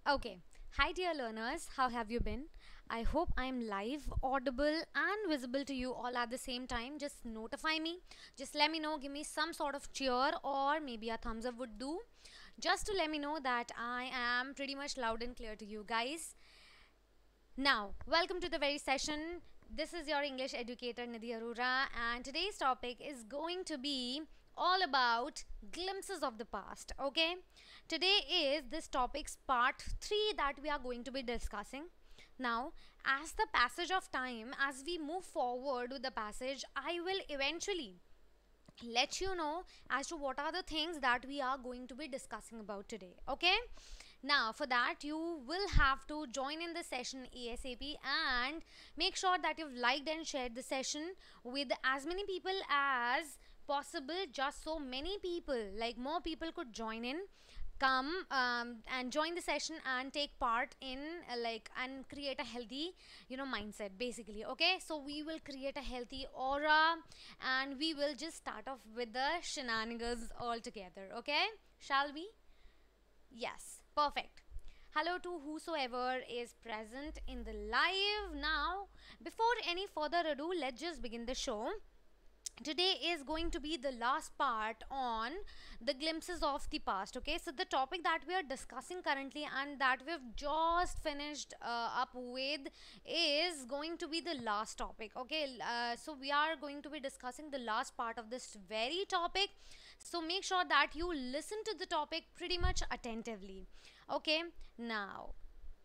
Okay. Hi, dear learners. How have you been? I hope I'm live, audible, and visible to you all at the same time. Just notify me. Just let me know. Give me some sort of cheer, or maybe a thumbs up would do. Just to let me know that I am pretty much loud and clear to you guys. Now, welcome to the very session. This is your English educator Nidhi Arora, and today's topic is going to be all about glimpses of the past. Okay, today is this topic's part 3 that we are going to be discussing. Now, as the passage of time, as we move forward with the passage, I will eventually let you know as to what are the things that we are going to be discussing about today. Okay, now for that you will have to join in the session asap and make sure that you've liked and shared the session with as many people as possible, just so many people, like more people could join in, come and join the session and take part in and create a healthy mindset basically. Okay, so we will create a healthy aura and we will just start off with the shenanigans all together. Okay, shall we? Yes, perfect. Hello to whosoever is present in the live. Now, before any further ado, let's just begin the show. Today is going to be the last part on the glimpses of the past. Okay, so the topic that we are discussing currently and that we've just finished up with is going to be the last topic. Okay, so we are going to be discussing the last part of this very topic, so make sure that you listen to the topic pretty much attentively. Okay, now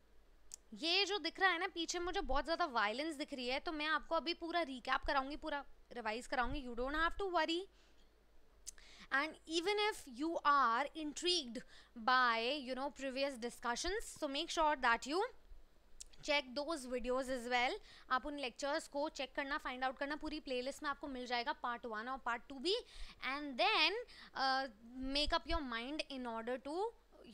ये जो दिख रहा है ना पीछे मुझे बहुत ज़्यादा वायलेंस दिख रही है, तो मैं आपको अभी पूरा रिकैप कराऊंगी, पूरा रिवाइज कराऊंगी. You don't have to worry. And even if you are intrigued by previous discussions, so make sure that you check those videos as well. आप उन लेक्चर्स को चेक करना, फाइंड आउट करना, पूरी प्लेलिस्ट में आपको मिल जाएगा पार्ट 1 और पार्ट 2 भी. And then make up your mind in order to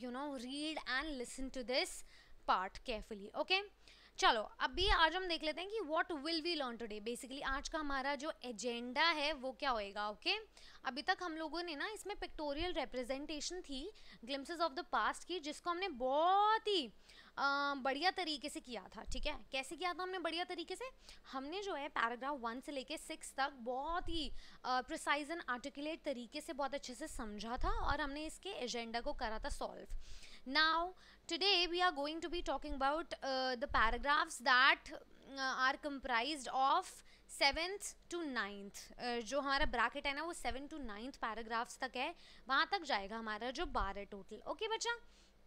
read and listen to this part carefully. Okay, चलो अभी आज हम देख लेते हैं कि what will we learn today. Basically आज का हमारा जो एजेंडा है वो क्या होएगा. ओके, अभी तक हम लोगों ने ना इसमें पिक्टोरियल रिप्रेजेंटेशन थी ग्लिम्सेस ऑफ द पास्ट की, जिसको हमने बहुत ही बढ़िया तरीके से किया था. ठीक है, कैसे किया था हमने बढ़िया तरीके से? हमने जो है पैराग्राफ 1 से लेके 6 तक बहुत ही प्रिसाइज एंड आर्टिकुलेट तरीके से बहुत अच्छे से समझा था और हमने इसके एजेंडा को करा था solve. Now today we are going to be talking about the paragraphs that are comprised of 7th to 9th. जो हमारा ब्रैकेट है ना वो 7 to 9th पैराग्राफ्स तक है, वहाँ तक जाएगा हमारा जो बार है टोटल. ओके बच्चा,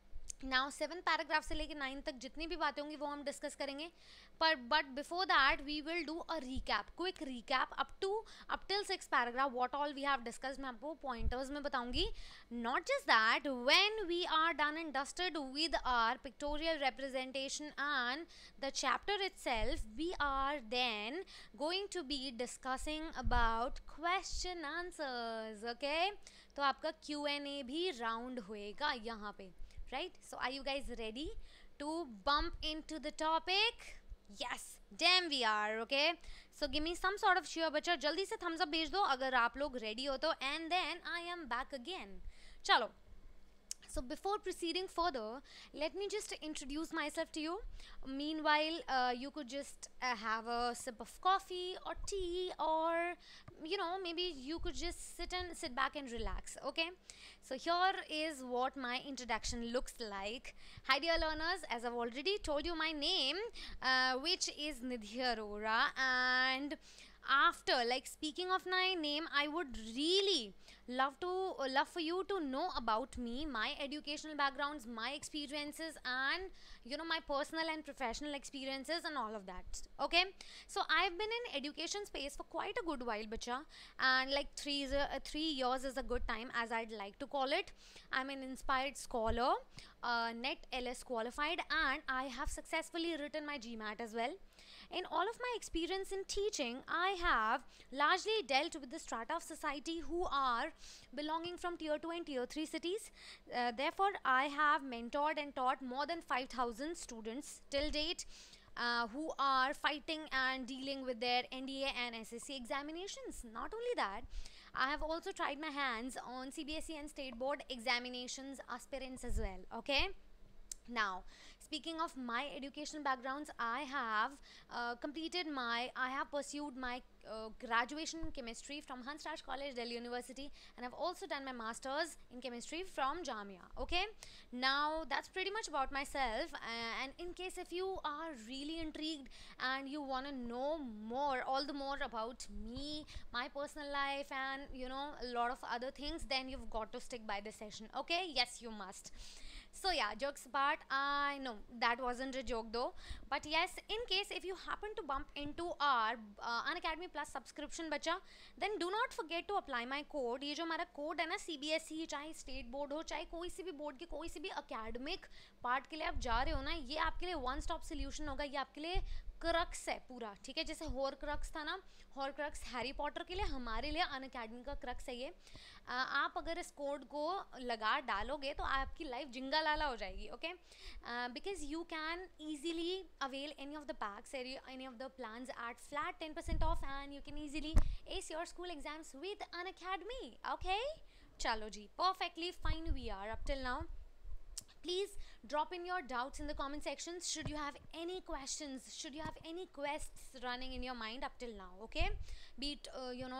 नाउ 7th पैराग्राफ से लेकर 9 तक जितनी भी बातें होंगी वो हम डिस्कस करेंगे. पर but before that we will do a recap, quick recap up till 6th paragraph what all we have discussed. मैं आपको पॉइंटर्स में बताऊंगी. Not just that, when we are done and dusted with our pictorial representation and the chapter itself, we are then going to be discussing about question answers. Okay, तो आपका Q&A भी round होएगा यहाँ पे. Right, so are you guys ready to bump into the topic? Yes, damn we are. Okay, so give me some sort of cheer बच्चा, जल्दी से thumbs up भेज दो अगर आप लोग ready हो तो. And then I am back again. चलो, so before proceeding further, let me just introduce myself to you. Meanwhile, you could just have a sip of coffee or tea, or maybe you could just sit back and relax. Okay, so here is what my introduction looks like. Hi dear learners, as I've already told you my name, which is Nidhi Arora, and after speaking of my name, I would really love for you to know about me, my educational backgrounds, my experiences, and my personal and professional experiences and all of that. Okay, so I've been in education space for quite a good while bacha, and 3 years is a good time, as I'd like to call it. I'm an inspired scholar, net LS qualified, and I have successfully written my GMAT as well. In all of my experience in teaching, I have largely dealt with the strata of society who are belonging from tier 2 and tier 3 cities. Therefore, I have mentored and taught more than 5,000 students till date, who are fighting and dealing with their NDA and SSC examinations. Not only that, I have also tried my hands on CBSE and state board examinations aspirants as well. Okay, Now, speaking of my educational backgrounds, I have pursued my graduation in chemistry from Hansraj College, Delhi University, and I've also done my masters in chemistry from Jamia. Okay, now that's pretty much about myself. And in case if you are really intrigued and you want to know more, all the more about me, my personal life, and a lot of other things, then you've got to stick by this session. Okay, yes, you must. So yeah, jokes apart, I know that wasn't a joke though. But yes, in case if you happen to bump into our Unacademy Plus subscription बच्चा, then do not forget to apply my code. ये जो हमारा code है ना, CBSE चाहे state board हो, चाहे कोई सी भी बोर्ड के कोई सी भी अकेडमिक पार्ट के लिए आप जा रहे हो ना, ये आपके लिए वन स्टॉप सोल्यूशन होगा. ये आपके लिए क्रक्स है पूरा, ठीक है. जैसे हॉर क्रक्स था ना, हॉर क्रक्स हैरी पॉटर के लिए, हमारे लिए अनअकैडमी का क्रक्स है ये. आप अगर इस कोड को लगा डालोगे तो आपकी लाइफ जिंगा लाला हो जाएगी. Okay, because you can easily avail any of the packs, any of the plans at flat 10% off, and you can easily ace your school exams with Unacademy. Okay, चलो जी, perfectly fine we are up till now. Please drop in your doubts in the comment sections. Should you have any questions, should you have any quests running in your mind up till now, okay, be it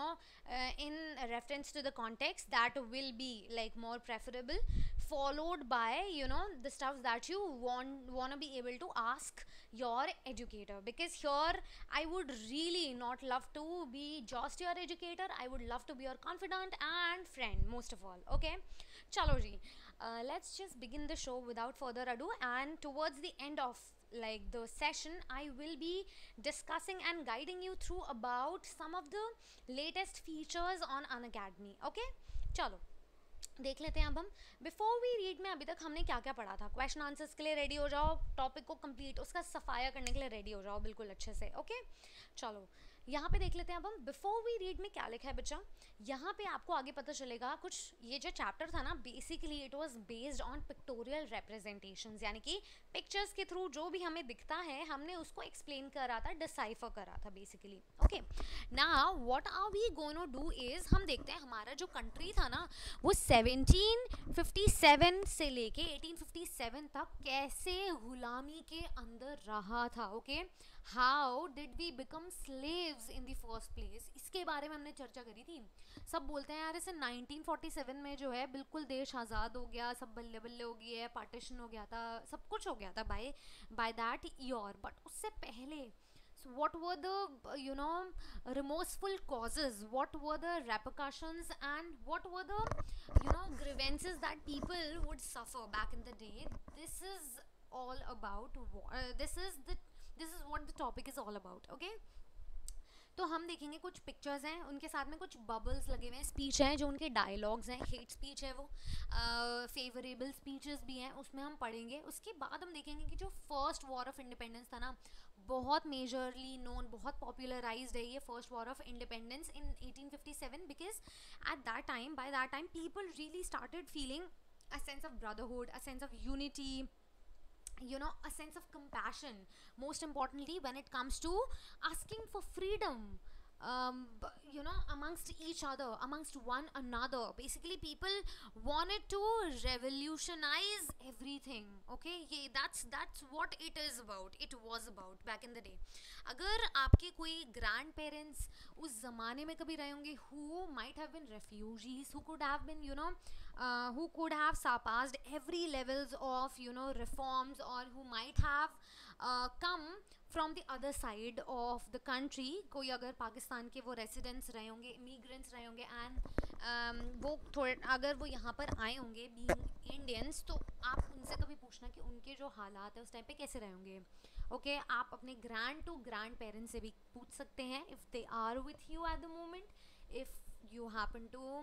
in reference to the context, that will be like more preferable, followed by the stuff that you want to be able to ask your educator. Because here I would really not love to be just your educator, I would love to be your confidant and friend most of all. Okay, chalo ji, let's just begin the show without further ado. And towards the end of like the session, I will be discussing and guiding you through about some of the latest features on Unacademy. Okay, चलो देख लेते हैं अब हम. Before we read में अभी तक हमने क्या क्या पढ़ा था. क्वेश्चन आंसर्स के लिए रेडी हो जाओ, टॉपिक को कंप्लीट उसका सफाया करने के लिए रेडी हो जाओ बिल्कुल अच्छे से. ओके, चलो यहाँ पे देख लेते हैं अब हम. बिफोर वी रीड में क्या लिखा है बच्चा, यहाँ पे आपको आगे पता चलेगा कुछ. ये जो चैप्टर था ना, basically it was based on pictorial representations, यानी कि पिक्चर्स के थ्रू जो भी हमें दिखता है हमने उसको एक्सप्लेन करा था, डिसाइफर करा था basically. Okay, now what are we going to do is, हम देखते हैं हमारा जो कंट्री था ना, वो 1757 से लेके 1857 तक कैसे गुलामी के अंदर रहा था. Okay, how did we become slaves in the first place, इसके बारे में हमने चर्चा करी थी. सब बोलते हैं यार इसे 1947 में जो है बिल्कुल देश आज़ाद हो गया, सब बल्ले बल्ले हो गई है, पार्टीशन हो गया था, सब कुछ हो गया था बाय दैट ईयर. बट उससे पहले, so what were the remorseful causes, what were the repercussions, and what were the grievances that people would suffer back in the day. This is all about this is what the topic is all about. Okay, तो हम देखेंगे कुछ pictures हैं, उनके साथ में कुछ bubbles लगे हुए हैं, स्पीच हैं जो उनके डायलॉग्स हैं, हेट स्पीच है वो, फेवरेबल स्पीचेस भी हैं, उसमें हम पढ़ेंगे. उसके बाद हम देखेंगे कि जो फर्स्ट वॉर ऑफ इंडिपेंडेंस था ना, बहुत मेजरली नोन, बहुत पॉपुलराइज्ड है ये first war of independence in 1857. Because at that time, by that time, people really started feeling a sense of brotherhood, a sense of unity, a sense of compassion, most importantly when it comes to asking for freedom, amongst each other, amongst one another. Basically people wanted to revolutionize everything. Okay, that's what it is about, it was about back in the day. अगर आपके कोई grand parents उस ज़माने में कभी रहे होंगे, who might have been refugees, who could have been who could have surpassed every levels of reforms, or who might have come from the other side of the country. कोई अगर पाकिस्तान के वो रेसिडेंट्स रहे होंगे, इमिग्रेंट्स रहे होंगे, and वो थोड़े अगर वो यहाँ पर आए होंगे बीइंग इंडियंस, तो आप उनसे कभी पूछना कि उनके जो हालात है उस टाइम पे कैसे रहे होंगे. ओके, आप अपने ग्रैंड टू ग्रैंड पेरेंट्स से भी पूछ सकते हैं if they are with you at the moment, if you happen to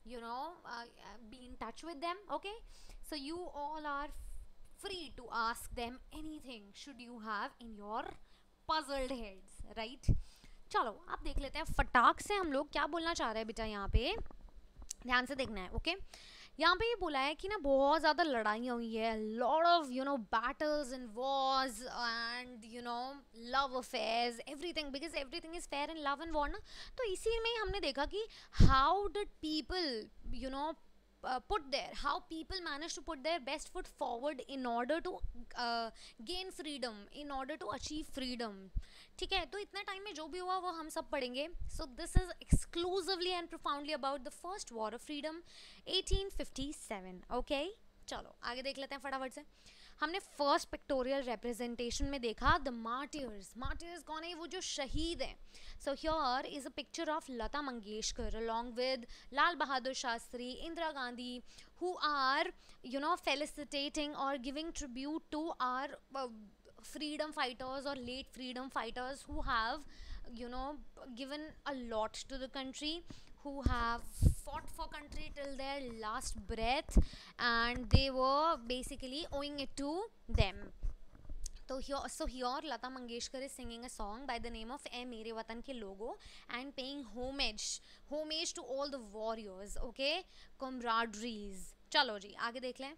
be in touch with them. Okay, so you all are free to ask them anything should you have in your puzzled heads, right? चलो अब देख लेते हैं फटाक से हम लोग क्या बोलना चाह रहे हैं बेटा, यहाँ पे ध्यान से देखना है. ओके, यहाँ पे ये बोला है कि ना बहुत ज़्यादा लड़ाइयाँ हुई है, lot of battles and wars and love affairs, everything, because everything is fair in love and war ना. तो इसी में हमने देखा कि how did people put there, how people manage to put their best foot forward in order to gain freedom, in order to achieve freedom. ठीक है, तो इतने टाइम में जो भी हुआ वो हम सब पढ़ेंगे. So this is exclusively and profoundly about the first war of freedom 1857. Okay, चलो आगे देख लेते हैं फटाफट से. हमने फर्स्ट पिक्टोरियल रिप्रेजेंटेशन में देखा द मार्टियर्स. मार्टियर्स कौन है? वो जो शहीद हैं. So here is a picture of Lata Mangeshkar along with Lal Bahadur Shastri, Indira Gandhi, who are felicitating or giving tribute to our freedom fighters or late freedom fighters who have given a lot to the country, who have fought for country till their last breath, and they were basically owing it to them. So here Lata Mangeshkar is singing a song by the name of "ए मेरे वतन के लोगों" and paying homage to all the warriors, okay, camaraderies. चलो जी आगे देख लें.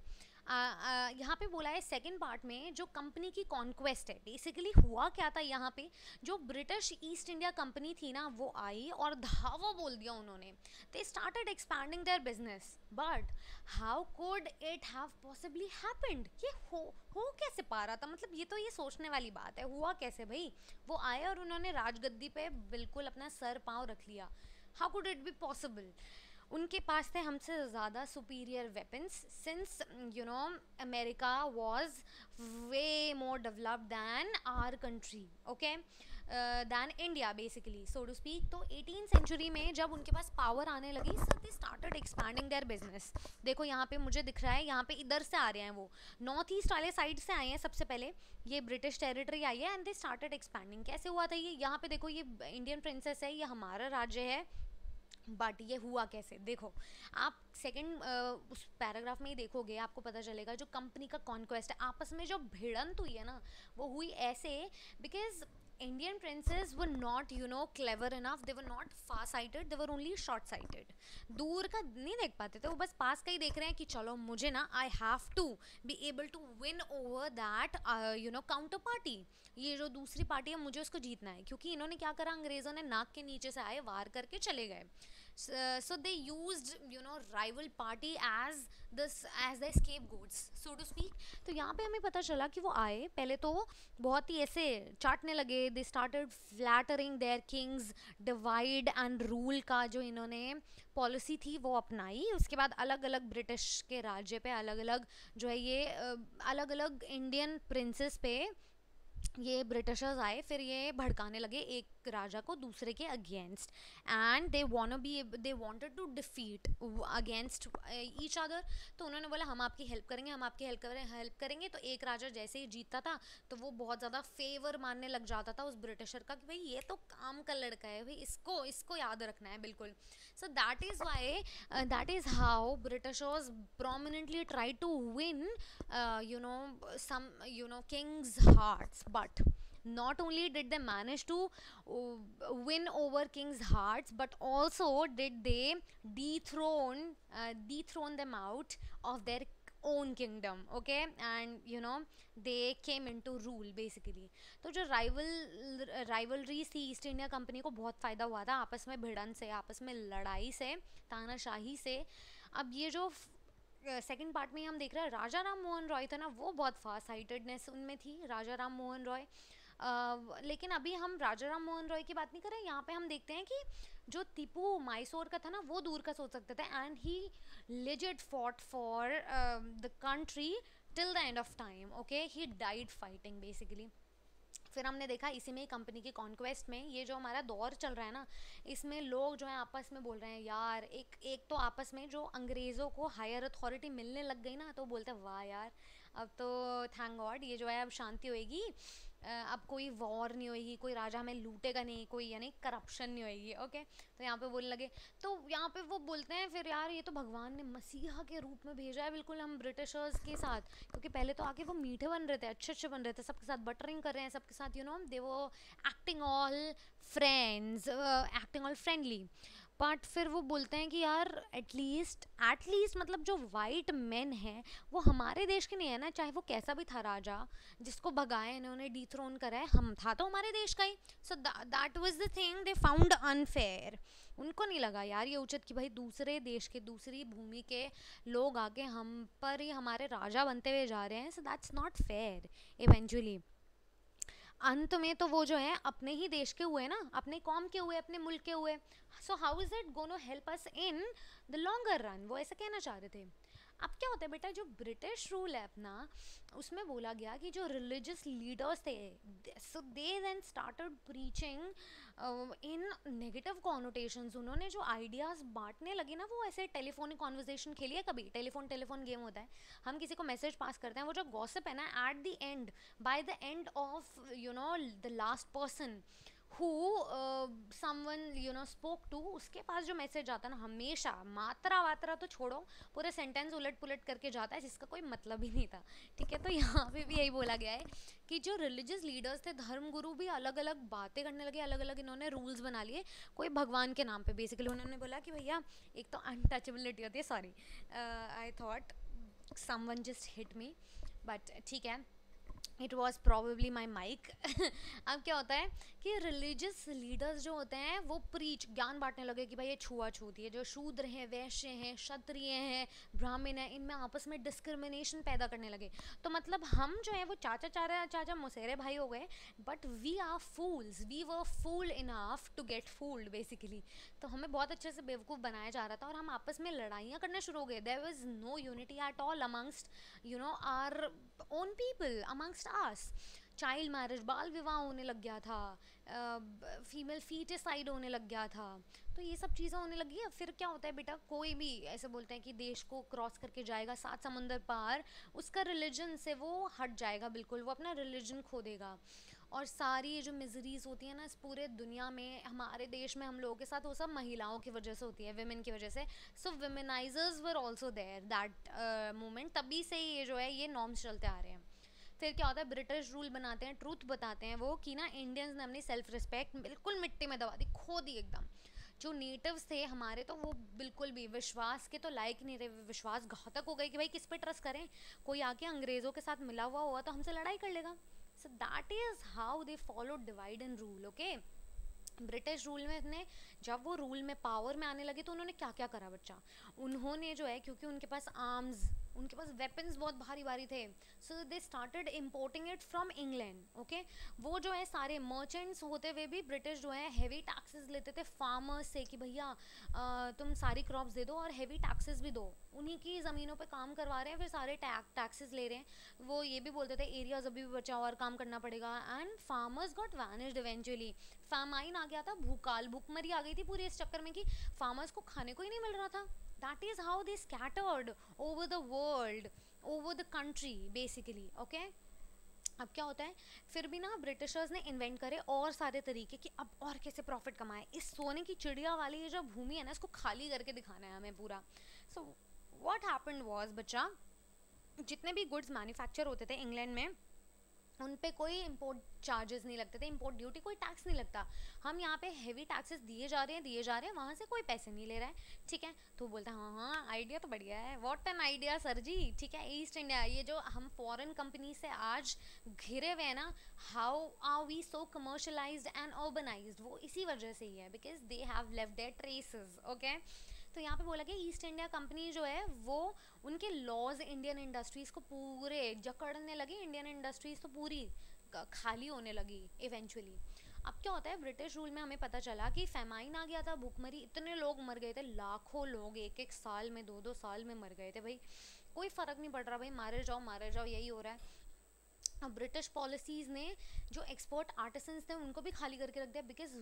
यहाँ पे बोला है सेकेंड पार्ट में जो कंपनी की कॉन्क्वेस्ट है. बेसिकली हुआ क्या था यहाँ पे, जो ब्रिटिश ईस्ट इंडिया कंपनी थी ना वो आई और धावा बोल दिया उन्होंने. They started expanding their business, but how could it have possibly happened? ये हो कैसे पा रहा था? मतलब ये तो ये सोचने वाली बात है. हुआ कैसे भाई? वो आए और उन्होंने राजगद्दी पे बिल्कुल अपना सर पाँव रख लिया. How could it be possible? उनके पास थे हमसे ज़्यादा superior weapons, since America was way more developed than our country, okay, than India basically, so to speak. तो 18th सेंचुरी में जब उनके पास पावर आने लगी, so they started expanding their business. देखो यहाँ पे मुझे दिख रहा है, यहाँ पे इधर से आ रहे हैं, वो नॉर्थ ईस्ट वाले साइड से आए हैं सबसे पहले. ये ब्रिटिश टेरिटरी आई है एंड दे स्टार्टेड एक्सपैंडिंग. कैसे हुआ था ये? यहाँ पे देखो ये इंडियन प्रिंसेस है, ये हमारा राज्य है, बट ये हुआ कैसे? देखो आप सेकंड उस पैराग्राफ में ही देखोगे, आपको पता चलेगा जो कंपनी का कॉन्क्वेस्ट है, आपस में जो भिड़ंत हुई है ना, वो हुई ऐसे because Indian princes were not clever enough, they were not far sighted, they were only short sighted. दूर का नहीं देख पाते थे, वो बस पास का ही देख रहे हैं कि चलो मुझे ना I have to be able to win over that counter party. ये जो दूसरी पार्टी है मुझे उसको जीतना है. क्योंकि इन्होंने क्या करा, अंग्रेज़ों ने नाक के नीचे से आए, वार करके चले गए. So they used rival party as the scapegoats, so to speak. तो यहाँ पे हमें पता चला कि वो आए, पहले तो बहुत ही ऐसे चाटने लगे. they started flattering their kings, divide and rule का जो इन्होंने पॉलिसी थी वो अपनाई. उसके बाद अलग अलग ब्रिटिश के राज्य पे अलग अलग जो है ये अलग अलग इंडियन प्रिंसेस पे ये ब्रिटिशर्स आए, फिर ये भड़काने लगे एक राजा को दूसरे के against, and they wanted to defeat against each other. तो उन्होंने बोला हम आपकी हेल्प करेंगे, हम आपकी हेल्प करेंगे. तो एक राजा जैसे ही जीतता था तो वो बहुत ज़्यादा फेवर मानने लग जाता था उस ब्रिटिशर का कि भाई ये तो काम का लड़का है, भाई इसको याद रखना है बिल्कुल. So that is how Britishers prominently tried to win some king's hearts. But not only did they manage to win over king's hearts, but also did they dethrone them out of their own kingdom, okay, and they came into rule basically. तो जो rivalries थी east India company को बहुत फ़ायदा हुआ था आपस में भिड़न से, आपस में लड़ाई से, तानाशाही से. अब ये जो सेकंड पार्ट में हम देख रहे हैं, राजा राम मोहन रॉय था ना, वो बहुत फार साइटेडनेस उनमें थी, राजा राम मोहन रॉय. लेकिन अभी हम राजा राम मोहन रॉय की बात नहीं कर रहे हैं. यहाँ पे हम देखते हैं कि जो टीपू मैसूर का था ना, वो दूर का सोच सकता था, and he legit fought for the country till the end of time, okay. He died fighting basically. फिर हमने देखा इसी में कंपनी की कॉन्क्वेस्ट में ये जो हमारा दौर चल रहा है ना, इसमें लोग जो है आपस में बोल रहे हैं यार, एक तो आपस में जो अंग्रेज़ों को हायर अथॉरिटी मिलने लग गई ना, तो बोलते हैं वाह यार, अब तो थैंक गॉड ये जो है अब शांति होएगी, अब कोई वॉर नहीं होएगी, कोई राजा हमें लूटेगा नहीं, कोई यानी करप्शन नहीं होएगी, ओके. तो यहाँ पे बोलने लगे, तो यहाँ पे वो बोलते हैं फिर यार ये तो भगवान ने मसीहा के रूप में भेजा है बिल्कुल हम ब्रिटिशर्स के साथ. क्योंकि पहले तो आके वो मीठे बन रहे थे, अच्छे बन रहे थे, सबके साथ बटरिंग कर रहे हैं, सबके साथ दे वो acting all friends, acting all friendly. But फिर वो बोलते हैं कि यार एटलीस्ट मतलब जो वाइट मैन है वो हमारे देश के नहीं है ना, चाहे वो कैसा भी था राजा जिसको भगाए इन्होंने, डिथ्रोन करा है, हम था तो हमारे देश का ही। So that was the thing they found unfair. उनको नहीं लगा यार ये उचित कि भाई दूसरे देश के, दूसरी भूमि के लोग आके हम पर ही हमारे राजा बनते हुए जा रहे हैं। So that's not fair eventually. अंत में तो वो जो है अपने ही देश के हुए ना, अपने कौम के हुए, अपने मुल्क के हुए। So how is it gonna help us in the longer run, वो ऐसा कहना चाह रहे थे। अब क्या होता है बेटा, जो ब्रिटिश रूल है अपना, उसमें बोला गया कि जो रिलीजियस लीडर्स थे, so they then started preaching in negative connotations. उन्होंने जो आइडियाज़ बांटने लगे ना, वो ऐसे टेलीफोनिक कॉन्वर्जेशन खेलिए कभी, टेलीफोन गेम होता है, हम किसी को मैसेज पास करते हैं, वो जो गॉसिप है ना, at the end, by the end of the last person who someone spoke to, उसके पास जो मैसेज आता है ना, हमेशा मात्रा वात्रा तो छोड़ो, पूरे सेंटेंस उलट पुलट करके जाता है जिसका कोई मतलब ही नहीं था। ठीक है, तो यहाँ पे भी यही बोला गया है कि जो रिलीजियस लीडर्स थे, धर्म गुरु भी अलग अलग बातें करने लगे, अलग अलग इन्होंने रूल्स बना लिए। कोई भगवान के नाम पे बेसिकली उन्होंने बोला कि भैया एक तो अनटचेबिलिटी होती है, sorry I thought someone just hit me, but ठीक है, it was probably my mic. अब क्या होता है कि रिलीजियस लीडर्स जो होते हैं वो प्रीच, ज्ञान बांटने लगे कि भाई ये छुआछूत, ये जो शूद्र हैं, वैश्य हैं, क्षत्रिय हैं, ब्राह्मण हैं, इनमें आपस में डिस्क्रिमिनेशन पैदा करने लगे। तो मतलब हम जो है वो चाचा मौसेरे भाई हो गए, but we are fools, we were fool enough to get fooled basically. तो हमें बहुत अच्छे से बेवकूफ़ बनाया जा रहा था और हम आपस में लड़ाइयाँ करना शुरू हो गए। There was no unity at all amongst our own people, amongst us. Child marriage, बाल विवाह होने लग गया था, फीमेल फीटिसाइड होने लग गया था। तो ये सब चीज़ें होने लगी है। फिर क्या होता है बेटा, कोई भी ऐसे बोलते हैं कि देश को क्रॉस करके जाएगा 7 समुंदर पार, उसका रिलीजन से वो हट जाएगा, बिल्कुल वो अपना रिलीजन खो देगा। और सारी ये जो मिजरीज होती है ना इस पूरे दुनिया में, हमारे देश में हम लोगों के साथ, वो सब महिलाओं की वजह से होती है, विमेन की वजह से। So womanisers were also there that moment, तभी से ये जो है ये नॉर्म्स चलते आ रहे हैं। फिर क्या होता है, ब्रिटिश रूल बनाते हैं, ट्रूथ बताते हैं वो कि ना इंडियंस ने अपनी सेल्फ रिस्पेक्ट बिल्कुल मिट्टी में दबा दी, खो दी एकदम। जो नेटिव्स थे हमारे, तो वो बिल्कुल भी विश्वास के तो लायक नहीं रहे, विश्वासघातक हो गए कि भाई किस पे ट्रस्ट करें, कोई आके अंग्रेज़ों के साथ मिला हुआ तो हमसे लड़ाई कर लेगा। So that is how they follow divide and rule. Okay, British rule में ने जब वो रूल में पावर में आने लगे तो उन्होंने क्या क्या करा बच्चा, उन्होंने जो है, क्योंकि उनके पास आर्म्स, उनके पास वेपन्स बहुत भारी भारी थे, so they started importing it from England. Okay, वो जो है सारे मर्चेंट्स होते हुए भी ब्रिटिश जो है हैवी टैक्सेस लेते थे फार्मर्स से कि भैया तुम सारी क्रॉप्स दे दो और हैवी टैक्सेस भी दो, उन्हीं की ज़मीनों पे काम करवा रहे हैं, फिर सारे टैक्सेस ले रहे हैं। वो ये भी बोलते थे एरियाज अभी भी बचा और काम करना पड़ेगा, and farmers got vanished eventually. Famine आ गया था, भूकाल, भूखमरी आ गई थी पूरी इस चक्कर में कि फार्मर्स को खाने को ही नहीं मिल रहा था। That is how they scattered over the world, over the country basically. Okay, अब क्या होता है, फिर भी ना ब्रिटिशर्स ने इन्वेंट करे और सारे तरीके कि अब और कैसे प्रॉफिट कमाए, इस सोने की चिड़िया वाली ये जो भूमि है ना, इसको खाली करके दिखाना है हमें पूरा। सो व्हाट हैपेंड वाज बच्चा, जितने भी गुड्स मैन्युफैक्चर होते थे इंग्लैंड में, उन पे कोई इंपोर्ट चार्जेस नहीं लगते थे, इंपोर्ट ड्यूटी, कोई टैक्स नहीं लगता। हम यहाँ पे हेवी टैक्सेस दिए जा रहे हैं, वहाँ से कोई पैसे नहीं ले रहा है। ठीक है, तो बोलता है हाँ हाँ आइडिया तो बढ़िया है, what an idea sir ji. ठीक है, ईस्ट इंडिया, ये जो हम फॉरेन कंपनी से आज घिरे हुए हैं ना, how are we so commercialised and urbanised, वो इसी वजह से ही है, because they have left their traces. Okay, तो यहाँ पे बोला गया ईस्ट इंडिया कंपनी जो है वो, उनके लॉज इंडियन इंडस्ट्रीज़ को पूरे जकड़ने लगे, इंडियन इंडस्ट्रीज़ तो पूरी खाली होने लगी इवेंचुअली। अब क्या होता है, ब्रिटिश रूल में हमें पता चला कि फेमाइन आ गया था, भूखमरी, इतने लोग मर गए थे, लाखों लोग एक एक साल में, 2-2 साल में मर गए थे भाई। कोई फ़र्क नहीं पड़ रहा भाई, मारे जाओ यही हो रहा है। अब ब्रिटिश पॉलिसीज़ ने जो एक्सपोर्ट आर्टिसंस थे उनको भी खाली करके रख दिया, because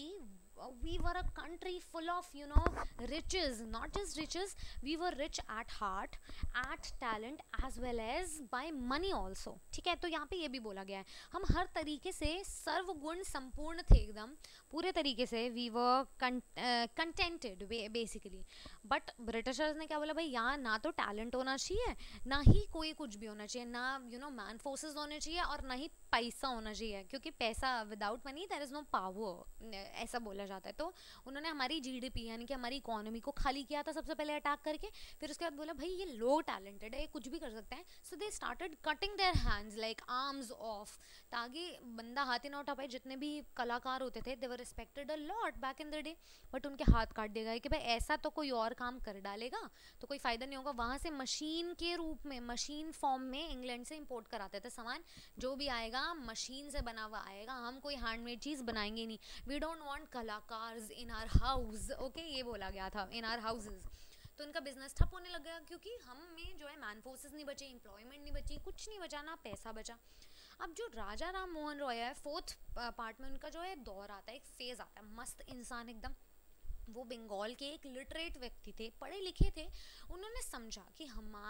we were a country full of riches, not just riches, we were rich at heart, at talent as well as by money also। ठीक है, तो यहाँ पे ये भी बोला गया है हम हर तरीके से सर्वगुण संपूर्ण थे एकदम, पूरे तरीके से we were contented basically. But Britishers ने क्या बोला, भाई यहाँ ना तो टैलेंट होना चाहिए, ना ही कोई कुछ भी होना चाहिए, ना मैन फोर्सेस होने होने चाहिए और ना ही पैसा होना चाहिए, क्योंकि पैसा without money there is no power, ऐसा बोला जाता है। तो उन्होंने हमारी जीडीपी यानी कि हमारी इकोनॉमी को खाली किया था सबसे पहले अटैक करके। फिर उसके बाद बोला भाई ये लोग टैलेंटेड है, ये कुछ भी कर सकते हैं। So they started cutting their hands like arms off, ताकि बंदा हाथ ही ना उठा पाए। जितने भी कलाकार होते थे they were respected a lot back in the day, but उनके हाथ काट दिए गए कि भाई ऐसा तो कोई और काम कर डालेगा तो कोई फ़ायदा नहीं होगा। वहाँ से मशीन के रूप में, मशीन फॉर्म में इंग्लैंड से इंपोर्ट कराते थे सामान। जो भी आएगा मशीन से बना हुआ आएगा, हम कोई हैंडमेड चीज़ बनाएंगे नहीं। वी डोंट वांट कलाकार्स इन आवर हाउस, ओके, ये बोला गया था, इन आवर हाउसेज। तो इनका बिजनेस ठप होने लग गया, क्योंकि हम में जो है मैन फोर्सेस नहीं बचे, एम्प्लॉयमेंट नहीं बची, कुछ नहीं बचा, ना पैसा बचा। अब जो राजा राम मोहन रॉय है, फोर्थ पार्ट में उनका जो है दौर आता है, एक फेज आता है, मस्त इंसान एकदम। वो बंगाल के एक लिटरेट व्यक्ति थे, पढ़े लिखे थे। उन्होंने समझा कि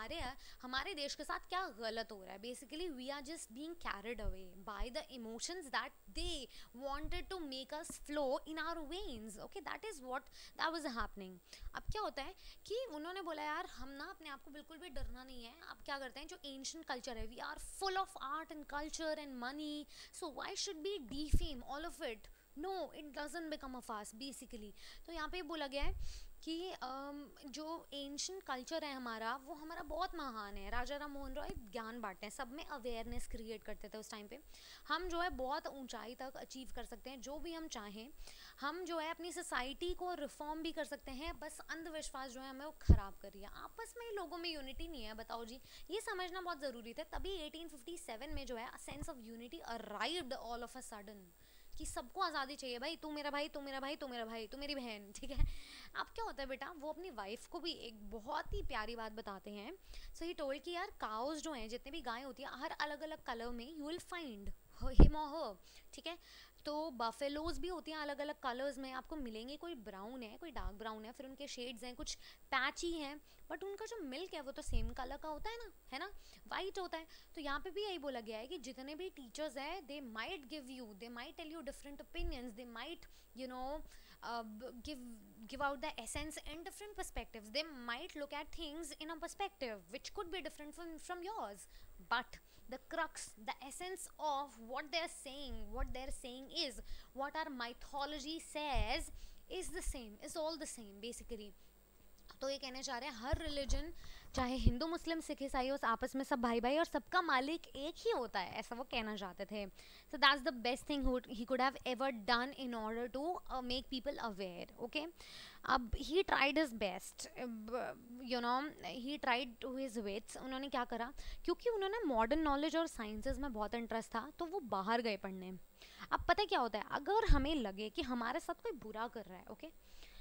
हमारे देश के साथ क्या गलत हो रहा है। Basically we are just being carried away by the emotions that they wanted to make us flow in our veins, okay, that is what that was happening. अब क्या होता है कि उन्होंने बोला यार हम ना अपने आप को बिल्कुल भी डरना नहीं है। अब क्या करते हैं, जो एंशिएंट कल्चर है, we are full of art and culture and money, so why should be defame all of it, no it doesn't become a fast basically. तो यहाँ पे बोला गया है कि जो एंशिएंट कल्चर है हमारा, वो हमारा बहुत महान है। राजा राम मोहन रॉय ज्ञान बांटते हैं, सब में अवेयरनेस क्रिएट करते थे उस टाइम पे। हम जो है बहुत ऊंचाई तक अचीव कर सकते हैं जो भी हम चाहें। हम जो है अपनी सोसाइटी को रिफॉर्म भी कर सकते हैं, बस अंधविश्वास जो है हमें वो ख़राब कर रही है। आपस में लोगों में यूनिटी नहीं है, बताओ जी, ये समझना बहुत ज़रूरी था। तभी 1857 में जो है sense of unity arrived all of a sudden, कि सबको आज़ादी चाहिए भाई, तू मेरा भाई, तू मेरा भाई, तू मेरा भाई, तू मेरी बहन, ठीक है। अब क्या होता है बेटा, वो अपनी वाइफ को भी एक बहुत ही प्यारी बात बताते हैं। सो ही टोल्ड कि यार काउज जो हैं, जितने भी गाय होती है, हर अलग अलग कलर में यू विल फाइंड हिम और हर, ठीक है। तो बफेलोज भी होती हैं अलग अलग कलर्स में, आपको मिलेंगे। कोई ब्राउन है, कोई डार्क ब्राउन है, फिर उनके शेड्स हैं, कुछ पैची हैं, बट उनका जो मिल्क है वो तो सेम कलर का होता है ना, वाइट होता है। तो यहाँ पे भी यही बोला गया है कि जितने भी टीचर्स हैं, they might give you, they might tell you different opinions, they might you know give out the essence in different perspectives. They might look at things in a perspective which could be different from yours, but the crux, the essence of what they're saying is what our mythology says is the same, is all the same basically. तो ये कहना चाह रहे हैं हर religion, चाहे हिंदू मुस्लिम सिख ईसाई हो, आपस में सब भाई भाई और सबका मालिक एक ही होता है, ऐसा वो कहना चाहते थे। So that's the best thing he could have ever done in order to make people aware, okay. अब he tried his best, you know, he tried to his wits. उन्होंने क्या करा, क्योंकि उन्होंने मॉडर्न नॉलेज और साइंसेज में बहुत interest था, तो वो बाहर गए पढ़ने। अब पता क्या होता है, अगर हमें लगे कि हमारे साथ कोई बुरा कर रहा है, okay,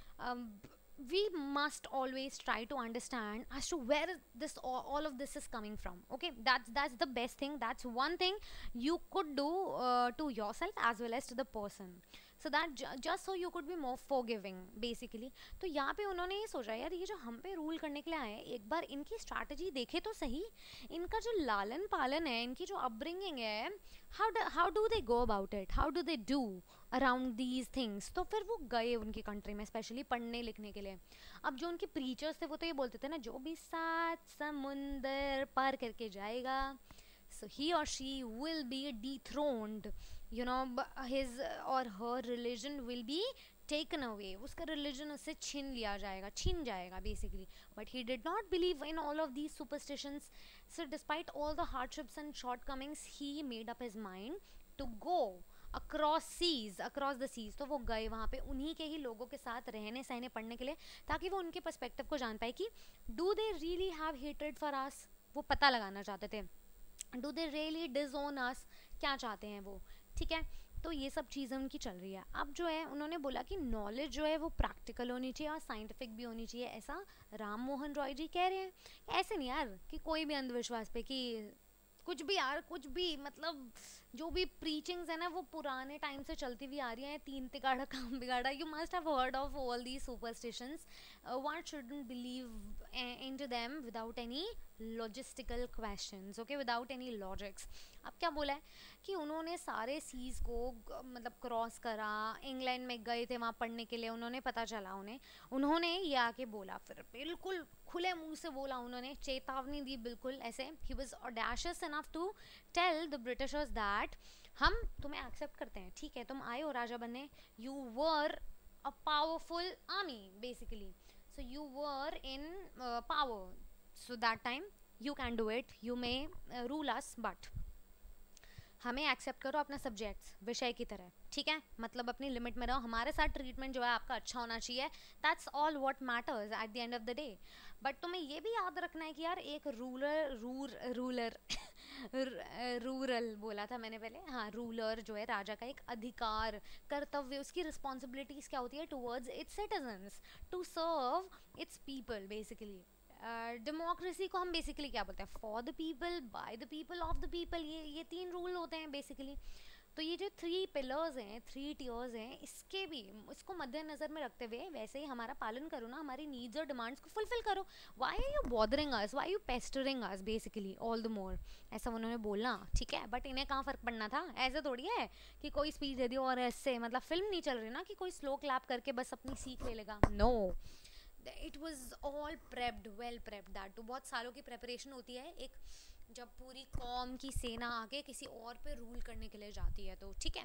we must always try to understand as to where this all of this is coming from, okay. That's the best thing, that's one thing you could do to yourself as well as to the person, so that just so you could be more forgiving basically. तो यहाँ पे उन्होंने ये सोचा यार, ये जो हम पे रूल करने के लिए आए हैं, एक बार इनकी स्ट्रैटेजी देखे तो सही, इनका जो लालन पालन है, इनकी जो अपब्रिंगिंग है, how do they go about it, how do they do around these things. तो फिर वो गए उनकी कंट्री में स्पेशली पढ़ने लिखने के लिए। अब जो उनके प्रीचर्स थे वो तो ये बोलते थे ना, जो भी 7 समुंदर पार करके जाएगा, सो ही और she will be dethroned, you know, his और her religion will be taken away, उसका रिलीजन उससे छीन जाएगा basically. But he did not believe in all of these superstitions. So despite all the hardships and shortcomings, he made up his mind to go across the seas. तो वो गए वहाँ पे उन्हीं के ही लोगों के साथ रहने सहने पढ़ने के लिए, ताकि वो उनके पर्सपेक्टिव को जान पाए कि do they really have hatred for us, वो पता लगाना चाहते थे। Do they really disown us, क्या चाहते हैं वो, ठीक है। तो ये सब चीज़ें उनकी चल रही है। अब जो है उन्होंने बोला कि नॉलेज जो है वो प्रैक्टिकल होनी चाहिए और साइंटिफिक भी होनी चाहिए, ऐसा राम मोहन रॉय जी कह रहे हैं। ऐसे नहीं यार कि कोई भी अंधविश्वास पे कि कुछ भी यार, कुछ भी मतलब जो भी प्रीचिंग्स है ना वो पुराने टाइम से चलती हुई आ रही हैं, तीन तिगाड़ा काम बिगाड़ा, you must have heard of all the superstitions. One shouldn't believe into them without any logistical questions, okay, without any logics. अब क्या बोला है कि उन्होंने सारे सीज को मतलब क्रॉस करा, इंग्लैंड में गए थे वहाँ पढ़ने के लिए, उन्होंने पता चला उन्होंने ये आके बोला, फिर बिल्कुल खुले मुंह से बोला, उन्होंने चेतावनी दी बिल्कुल ऐसे. He was audacious enough to tell the Britishers that हम तुम्हें एक्सेप्ट करते हैं, ठीक है, तुम आए हो राजा बनने, you were a powerful army basically, so you were in power, so that time you can do it, you may rule us, but हमें एक्सेप्ट करो अपना सब्जेक्ट्स विषय की तरह, ठीक है, मतलब अपनी लिमिट में रहो, हमारे साथ ट्रीटमेंट जो है आपका अच्छा होना चाहिए, that's all what matters at the end of the day. But तुम्हें ये भी याद रखना है कि यार एक रूलर रूरल बोला था मैंने पहले, हाँ, रूलर जो है राजा का एक अधिकार, कर्तव्य, उसकी रिस्पॉन्सिबिलिटीज क्या होती है towards its citizens, to serve its people basically. Democracy को हम बेसिकली क्या बोलते हैं, for the people, by the people, of the people, ये तीन रूल होते हैं बेसिकली. तो ये जो थ्री पिलर्स हैं, थ्री टियर्स हैं, इसके भी इसको मद्देनजर में रखते हुए वैसे ही हमारा पालन करो ना, हमारी नीड्स और डिमांड्स को फुलफिल करो. Why are you bothering us, why you pestering us basically all the more, ऐसा उन्होंने बोलना, ठीक है. बट इन्हें कहाँ फ़र्क पड़ना था, ऐसे थोड़ी है कि कोई स्पीच दे दी और ऐसे, मतलब फिल्म नहीं चल रही ना कि कोई स्लो क्लैप करके बस अपनी सीख ले लेगा, no. It was all prepped, well prepped, that too बहुत सालों की प्रेपरेशन होती है एक, जब पूरी कौम की सेना आके किसी और पे रूल करने के लिए जाती है, तो ठीक है.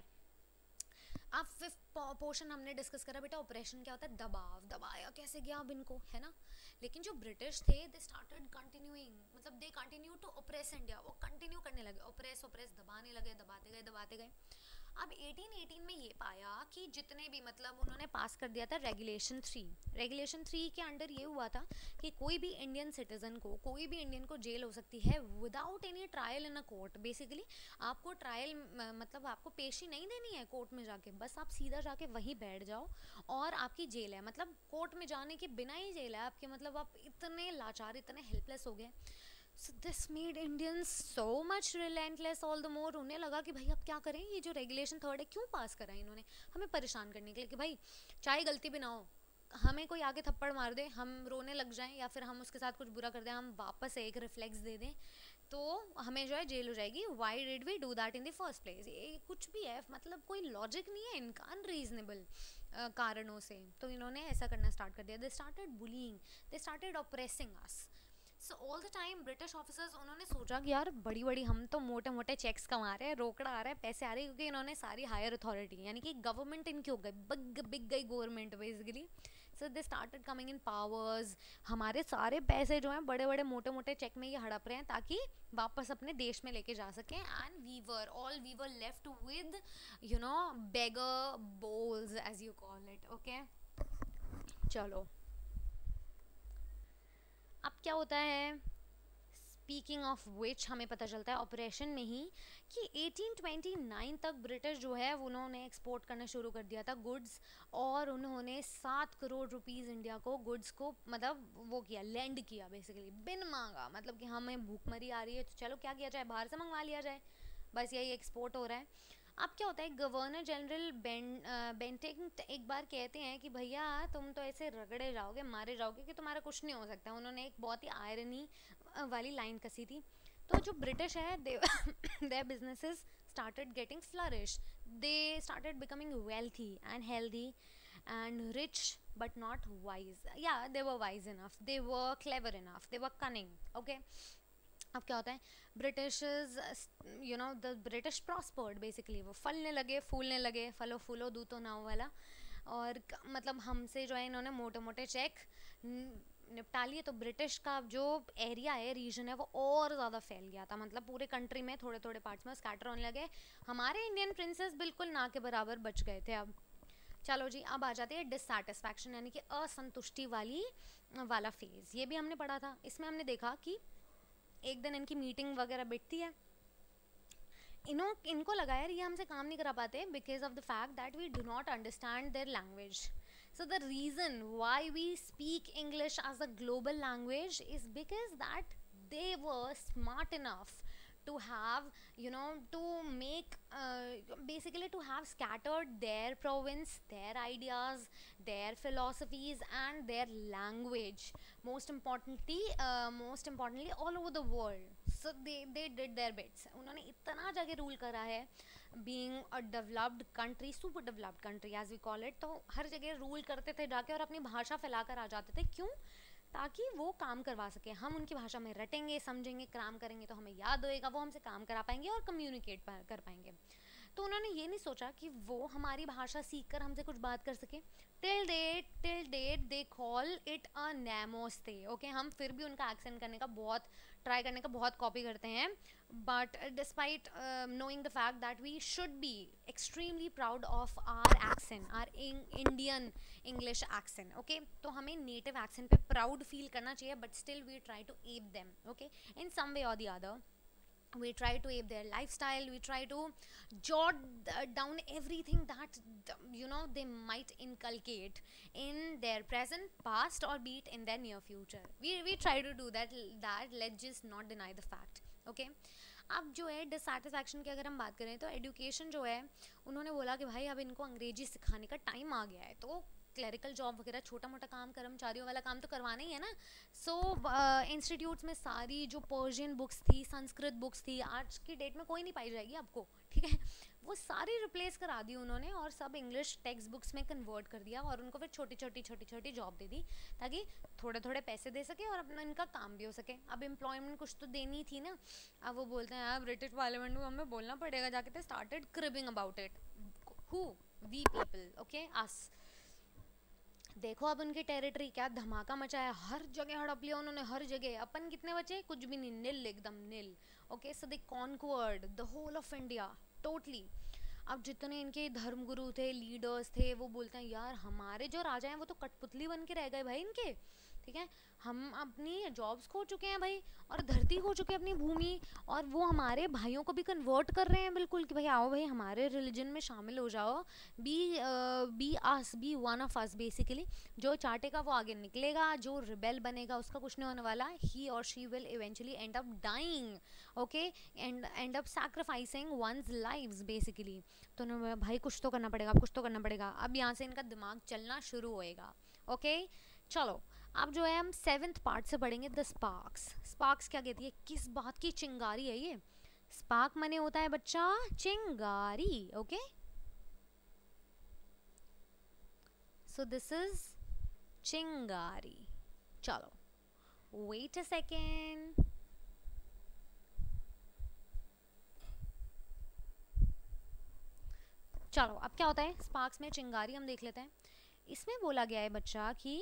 अब फिफ्थ पोर्शन हमने डिस्कस करा बेटा, ऑपरेशन क्या होता है, दबाव, दबाया कैसे गया अब इनको, है ना. लेकिन जो ब्रिटिश थे दे स्टार्टेड कंटिन्यूइंग, मतलब they continue to oppress India, वो कंटिन्यू करने लगे, ऑपरेस दबाने लगे, दबाते गए. अब 1818 में ये पाया कि जितने भी, मतलब उन्होंने पास कर दिया था रेगुलेशन 3 के अंडर ये हुआ था कि कोई भी इंडियन सिटीजन को, कोई भी इंडियन को जेल हो सकती है without any trial in a court. Basically आपको ट्रायल मतलब आपको पेशी नहीं देनी है कोर्ट में जाके, बस आप सीधा जाके वहीं बैठ जाओ और आपकी जेल है, मतलब कोर्ट में जाने के बिना ही जेल है आपके, मतलब आप इतने लाचार, इतने हेल्पलेस हो गए. So this made Indians so much relentless all the more. उन्हें लगा कि भाई अब क्या करें, ये जो रेगुलेशन 3 है क्यों पास करा इन्होंने हमें परेशान करने के लिए, कि भाई चाहे गलती भी ना हो, हमें कोई आगे थप्पड़ मार दे, हम रोने लग जाएं या फिर हम उसके साथ कुछ बुरा कर दें, हम वापस एक रिफ्लेक्स दे दें तो हमें जो है जेल हो जाएगी. Why did we do that in the first place, ये कुछ भी है, मतलब कोई लॉजिक नहीं है इनका, अनरीजनेबल कारणों से. तो इन्होंने ऐसा करना स्टार्ट कर दिया. They started bullying, they started oppressing us. So all the time British officers, उन्होंने सोचा कि यार बड़ी बड़ी हम तो मोटे मोटे चेक्स कमा रहे हैं, रोकड़ा आ रहा है, पैसे आ रहे हैं, क्योंकि इन्होंने सारी हायर अथॉरिटी, यानी कि गवर्नमेंट इनकी हो गई, बिग गई government basically. So they started coming in powers, हमारे सारे पैसे जो हैं बड़े बड़े मोटे मोटे चेक में ये हड़प रहे हैं ताकि वापस अपने देश में लेके जा सकें. And we were left with you know beggar bowls as you call it, okay. चलो अब क्या होता है, स्पीकिंग ऑफ विच हमें पता चलता है ऑपरेशन में ही कि 1829 तक ब्रिटिश जो है उन्होंने एक्सपोर्ट करना शुरू कर दिया था गुड्स, और उन्होंने 7 करोड़ रुपीस इंडिया को गुड्स को मतलब वो किया, लैंड किया बेसिकली, बिन मांगा, मतलब कि हमें भूखमरी आ रही है तो चलो क्या किया जाए, बाहर से मंगवा लिया जाए, बस यही एक्सपोर्ट हो रहा है. अब क्या होता है, गवर्नर जनरल बेंटिंग एक बार कहते हैं कि भैया तुम तो ऐसे रगड़े जाओगे, मारे जाओगे कि तुम्हारा कुछ नहीं हो सकता. उन्होंने एक बहुत ही आयरनी वाली लाइन कसी थी. तो जो ब्रिटिश है their businesses started getting flourished, they started becoming wealthy and healthy and rich but not wise. Yeah, they were wise enough, they were clever enough, they were cunning, okay. अब क्या होता है, British you know the British prospered basically, वो फलने लगे, फूलने लगे, फलो फूलो दूतो नाव वाला. और मतलब हमसे जो है इन्होंने मोटे मोटे चेक निपटा लिए, तो ब्रिटिश का जो एरिया है, रीजन है, वो और ज़्यादा फैल गया था, मतलब पूरे कंट्री में थोड़े थोड़े पार्ट्स में स्कैटर होने लगे. हमारे इंडियन प्रिंसेस बिल्कुल ना के बराबर बच गए थे. अब चलो जी, अब आ जाती है डिससैटिस्फैक्शन, यानी कि असंतुष्टि वाला फेज. ये भी हमने पढ़ा था. इसमें हमने देखा कि एक दिन इनकी मीटिंग वगैरह बैठती है, इनको लगा यार ये हमसे काम नहीं करा पाते because of the fact that we do not understand their language. So the reason why we speak English as a global language is because that they were smart enough to have, to make, basically to have scattered their province, their ideas, their philosophies and their language, most importantly all over the world. So they did their bits. उन्होंने इतना जगह rule करा है, being a developed country, super developed country as we call it, तो हर जगह rule करते थे जाके और अपनी भाषा फैलाकर आ जाते थे। क्यों? ताकि वो काम करवा सके। हम उनकी भाषा में रटेंगे, समझेंगे, काम करेंगे तो हमें याद होएगा, वो हमसे काम करा पाएंगे और कम्युनिकेट कर पाएंगे। तो उन्होंने ये नहीं सोचा कि वो हमारी भाषा सीख कर हमसे कुछ बात कर सके। Till date they call it a namaste. Okay, हम फिर भी उनका एक्सेंट करने का बहुत ट्राई करने का बहुत कॉपी करते हैं, but despite knowing the fact that we should be extremely proud of our accent, our Indian English accent. Okay, तो हमें native accent पे proud feel करना चाहिए, but still we try to ape them. Okay, in some way or the other we try to ape their lifestyle, we try to jot down everything that they might inculcate in their present, past, or be it in their near future. We try to do that let's just not deny the fact. Okay, अब जो है dissatisfaction की अगर हम बात करें तो education जो है, उन्होंने बोला कि भाई अब इनको अंग्रेजी सिखाने का टाइम आ गया है, तो क्लरिकल जॉब वगैरह छोटा मोटा काम, कर्मचारियों वाला काम तो करवाना ही है ना। सो इंस्टीट्यूट्स में सारी जो पर्शियन बुक्स थी, संस्कृत बुक्स थी, आज की डेट में कोई नहीं पाई जाएगी आपको, ठीक है, वो सारी रिप्लेस करा दी उन्होंने और सब इंग्लिश टेक्स्ट बुक्स में कन्वर्ट कर दिया और उनको फिर छोटी छोटी जॉब दे दी ताकि थोड़े थोड़े पैसे दे सके और अपना इनका काम भी हो सके। अब एम्प्लॉयमेंट कुछ तो देनी थी ना। अब वो बोलते हैं यार ब्रिटिश पार्लियामेंट में हमें बोलना पड़ेगा जाके, तो started cribbing about it. Who? We people, okay, us. देखो अब उनकी टेरिटरी क्या धमाका मचाया, हर जगह हड़प लिया उन्होंने, हर जगह। अपन कितने बचे? कुछ भी नहीं, नील, एकदम nil. Okay, so they conquered the whole of India totally. अब जितने इनके धर्मगुरु थे, लीडर्स थे, वो बोलते हैं यार हमारे जो राजा हैं वो तो कठपुतली बन के रह गए भाई इनके, ठीक है, हम अपनी जॉब्स खो चुके हैं भाई और धरती खो चुके हैं अपनी भूमि, और वो हमारे भाइयों को भी कन्वर्ट कर रहे हैं बिल्कुल कि भाई आओ भाई हमारे रिलीजन में शामिल हो जाओ, be one of us basically. जो चाटेगा वो आगे निकलेगा, जो रिबेल बनेगा उसका कुछ नहीं होने वाला, ही और she will eventually end up dying, okay, end up sacrificing one's lives basically. तो ना भाई कुछ तो करना पड़ेगा, कुछ तो करना पड़ेगा। अब यहाँ से इनका दिमाग चलना शुरू होएगा। ओके, चलो अब जो है हम 7th पार्ट से पढ़ेंगे द स्पार्क्स। स्पार्क्स क्या कहती है? किस बात की चिंगारी है ये? स्पार्क मने होता है बच्चा चिंगारी। ओके, सो दिस इज चिंगारी। चलो वेट अ सेकेंड। चलो अब क्या होता है स्पार्क्स में चिंगारी, हम देख लेते हैं। इसमें बोला गया है बच्चा कि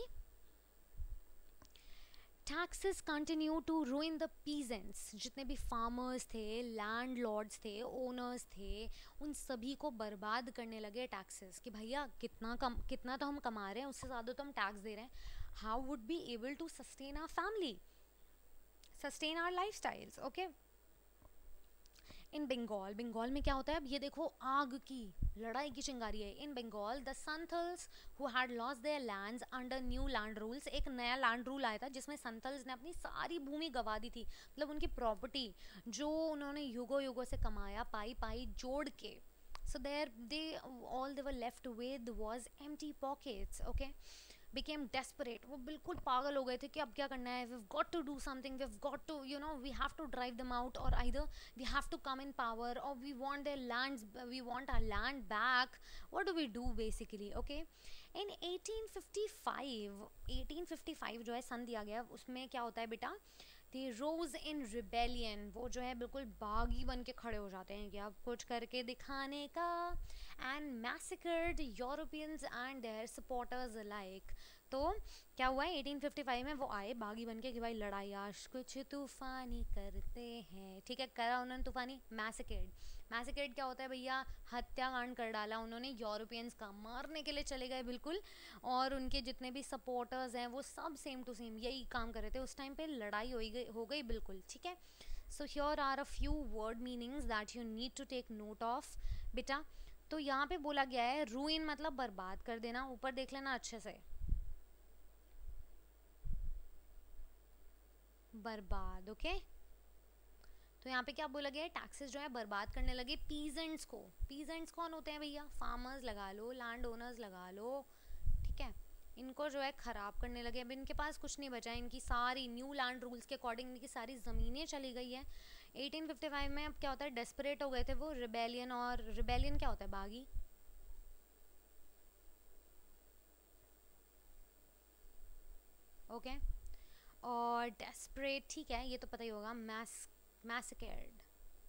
taxes continue to ruin the peasants. जितने भी फार्मर्स थे, लैंडलॉर्ड्स थे, ओनर्स थे, उन सभी को बर्बाद करने लगे टैक्सेस कि भैया कितना तो हम कमा रहे हैं, उससे ज़्यादा तो हम टैक्स दे रहे हैं। How would be able to sustain our family, sustain our lifestyles. Okay, in Bengal में क्या होता है? अब ये देखो आग की लड़ाई की चिंगारी है। In Bengal the Santhals who had lost their lands under new land rules. एक नया लैंड रूल आया था जिसमें संथल्स ने अपनी सारी भूमि गंवा दी थी, मतलब उनकी प्रॉपर्टी जो उन्होंने युगों से कमाया पाई जोड़ के। So all they were left with was empty pockets. Okay, became desperate. वो बिल्कुल पागल हो गए थे कि अब क्या करना है, we've got to do something, we've got to, we have to drive them out, or either we have to come in power, or we want their lands, we want our land back. What do we do basically? Okay, in 1855 जो है सन दिया गया, उसमें क्या होता है बेटा, दे रोज इन rebellion. वो जो है बिल्कुल बागी बन के खड़े हो जाते हैं कि अब कुछ करके दिखाने का, and massacred Europeans and their supporters alike. तो क्या हुआ है 1855 में? वो आए बागी बन के कि भाई लड़ाई आज कुछ तूफानी करते हैं, ठीक है, करा उन्होंने तूफानी। मैसेकेड क्या होता है भैया? हत्याकांड कर डाला उन्होंने यूरोपियंस का, मारने के लिए चले गए बिल्कुल, और उनके जितने भी सपोर्टर्स हैं वो सब सेम टू सेम यही काम कर रहे थे। उस टाइम पे लड़ाई हो गई बिल्कुल, ठीक है। So here are a few word meanings that you need to take note of बेटा। तो यहाँ पे बोला गया है रूइन मतलब बर्बाद कर देना, ऊपर देख लेना अच्छे से, बर्बाद। ओके, तो यहाँ पे क्या बोला गया है, टैक्सेस जो है बर्बाद करने लगे पीजेंट्स को। पीजेंट्स कौन होते हैं भैया, फार्मर्स लगा लो, लैंड ओनर्स लगा लो, ठीक है, इनको जो है ख़राब करने लगे। अब इनके पास कुछ नहीं बचा, इनकी सारी न्यू लैंड रूल्स के अकॉर्डिंग इनकी सारी ज़मीनें चली गई है। 1855 में अब क्या होता है, डेस्परेट हो गए थे वो, रिबेलियन, और रिबेलियन क्या होता है, बागी, ओके, और डेस्परेट, ठीक है, ये तो पता ही होगा, मैसेकेर्ड,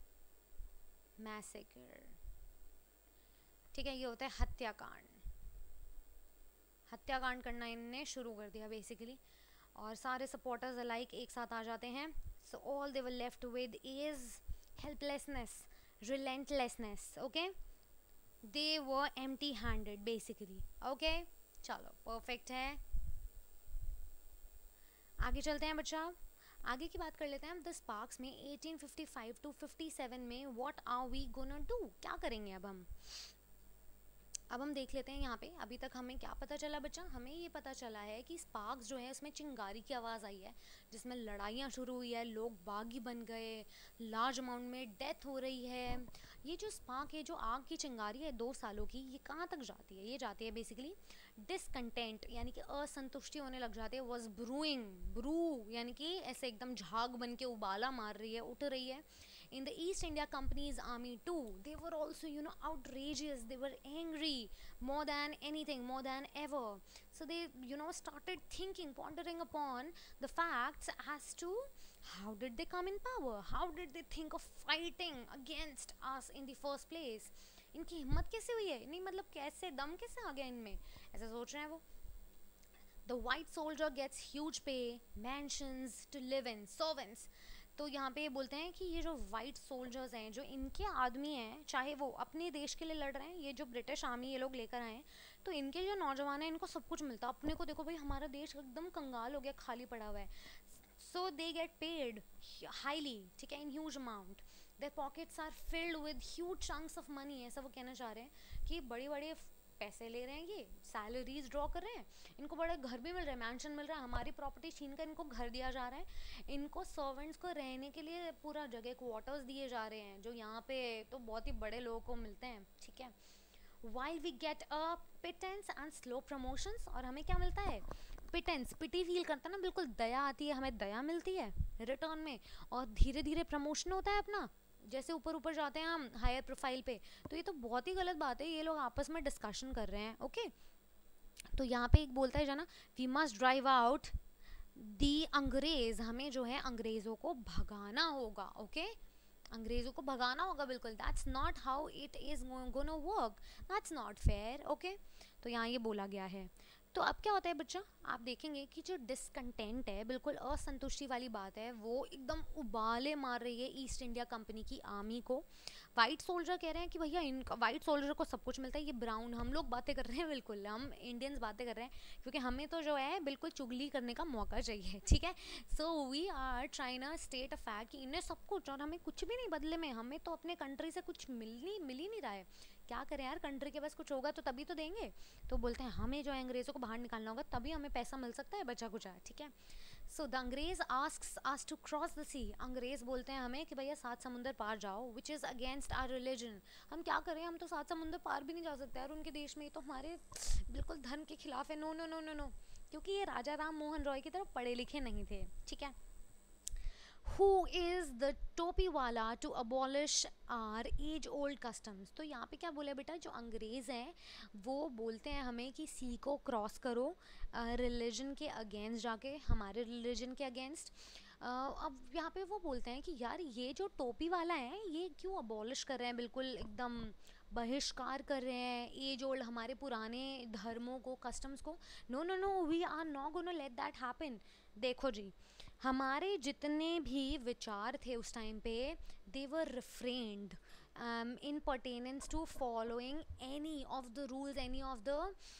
मैसेकर, ठीक है, ये होता है हत्याकांड। हत्याकांड करना इनने शुरू कर दिया बेसिकली, और सारे सपोर्टर्स अलाइक एक साथ आ जाते हैं। So all they were left with is helplessness, relentlessness, okay, they were empty handed basically, okay. चलो परफेक्ट है, आगे चलते हैं बच्चा, आगे की बात कर लेते हैं हम। द स्पार्क्स में 1855 टू 57 में what are we gonna do, क्या करेंगे अब हम देख लेते हैं यहाँ पे। अभी तक हमें क्या पता चला बच्चा, हमें ये पता चला है कि स्पार्क्स जो है उसमें चिंगारी की आवाज़ आई है, जिसमें लड़ाइयाँ शुरू हुई है, लोग बागी बन गए, लार्ज अमाउंट में डेथ हो रही है। ये जो स्पार्क है, जो आग की चिंगारी है 2 सालों की, ये कहाँ तक जाती है, ये जाती है बेसिकली डिसकंटेंट, यानी कि असंतुष्टि होने लग जाती है। वॉज ब्रूइंग, ब्रू यानी कि ऐसे एकदम झाग बन के उबाला मार रही है, उठ रही है। In the East India Company's army too, they were also, outrageous, they were angry more than anything, more than ever. So they, started thinking, pondering upon the facts as to how did they come in power, how did they think of fighting against us in the first place. इनकी हिम्मत कैसे हुई है, नहीं मतलब कैसे, दम कैसे आ गया इनमें, ऐसा सोच रहे हैं वो। The white soldier gets huge pay, mansions to live in, servants. तो यहाँ पे ये बोलते हैं कि ये जो वाइट सोल्जर्स हैं, जो इनके आदमी हैं, चाहे वो अपने देश के लिए लड़ रहे हैं, ये जो ब्रिटिश आर्मी ये लोग लेकर आए हैं, तो इनके जो नौजवान हैं इनको सब कुछ मिलता है। अपने को देखो भाई, हमारा देश एकदम कंगाल हो गया, खाली पड़ा हुआ है। So they get paid highly, ठीक है, in huge amount, their pockets are filled with huge chunks of money. ऐसा वो कहना चाह रहे हैं कि बड़े बड़े पैसे ले रहे हैं, ये सैलरीज ड्रॉ कर रहे हैं, इनको बड़े घर भी मिल रहे हैं, मैंशन मिल रहा है, हमारी प्रॉपर्टी छीन कर इनको घर दिया जा रहा है, इनको सर्वेंट्स को रहने के लिए पूरा जगह क्वार्टर्स दिए जा रहे हैं, जो यहाँ पे तो बहुत ही बड़े लोगों को मिलते हैं, ठीक है। While we get a pittance and slow promotions, और हमें क्या मिलता है, पिटेंस, पिटी फील करता है ना, बिल्कुल दया आती है, हमें दया मिलती है रिटर्न में, और धीरे धीरे प्रमोशन होता है अपना, जैसे ऊपर ऊपर जाते हैं हम हायर प्रोफाइल पे। तो ये तो बहुत ही गलत बात है, ये लोग आपस में डिस्कशन कर रहे हैं, ओके। तो यहाँ पे एक बोलता है जाना, we must drive out the Angrez, हमें जो है अंग्रेज़ों को भगाना होगा, ओके, अंग्रेज़ों को भगाना होगा, बिल्कुल। That's not how it is gonna work, that's not fair, okay. तो यहाँ ये बोला गया है। तो अब क्या होता है बच्चा, आप देखेंगे कि जो डिसकंटेंट है, बिल्कुल असंतुष्टि वाली बात है, वो एकदम उबाले मार रही है ईस्ट इंडिया कंपनी की आर्मी को। वाइट सोल्जर कह रहे हैं कि भैया इनका, वाइट सोल्जर को सब कुछ मिलता है, ये ब्राउन, हम लोग बातें कर रहे हैं, बिल्कुल हम इंडियंस बातें कर रहे हैं, क्योंकि हमें तो जो है बिल्कुल चुगली करने का मौका चाहिए, ठीक है। So we are trying state a fact कि इन्हें सब कुछ और हमें कुछ भी नहीं बदले में, हमें तो अपने कंट्री से कुछ मिल ही नहीं रहा है। क्या करें यार, कंट्री के पास कुछ होगा तो तभी तो देंगे। तो बोलते हैं हमें जो है अंग्रेज़ों को बाहर निकालना होगा, तभी हमें पैसा मिल सकता है, बचा कुछ है, ठीक है। So the Angrez asks us to cross the sea, अंग्रेज़ बोलते हैं हमें कि भैया 7 समुंदर पार जाओ, which is against our religion. हम क्या करें, हम तो 7 समुंदर पार भी नहीं जा सकते यार उनके देश में, तो हमारे बिल्कुल धर्म के खिलाफ है, no no no no no, क्योंकि ये राजा राम मोहन रॉय की तरह पढ़े लिखे नहीं थे, ठीक है। Who is the टोपी वाला to abolish our age old customs। तो यहाँ पे क्या बोले बेटा, जो अंग्रेज़ हैं वो बोलते हैं हमें कि सी को क्रॉस करो रिलीजन के अगेंस्ट जाके, हमारे रिलीजन के अगेंस्ट। अब यहाँ पे वो बोलते हैं कि यार ये जो टोपी वाला है ये क्यों अबॉलिश कर रहे हैं, बिल्कुल एकदम बहिष्कार कर रहे हैं एज ओल्ड हमारे पुराने धर्मों को, कस्टम्स को। No no no, we are not gonna let that happen. देखो जी, हमारे जितने भी विचार थे उस टाइम पे, दे वर रिफ्रेन्ड in pertainance to following any of the rules, any of the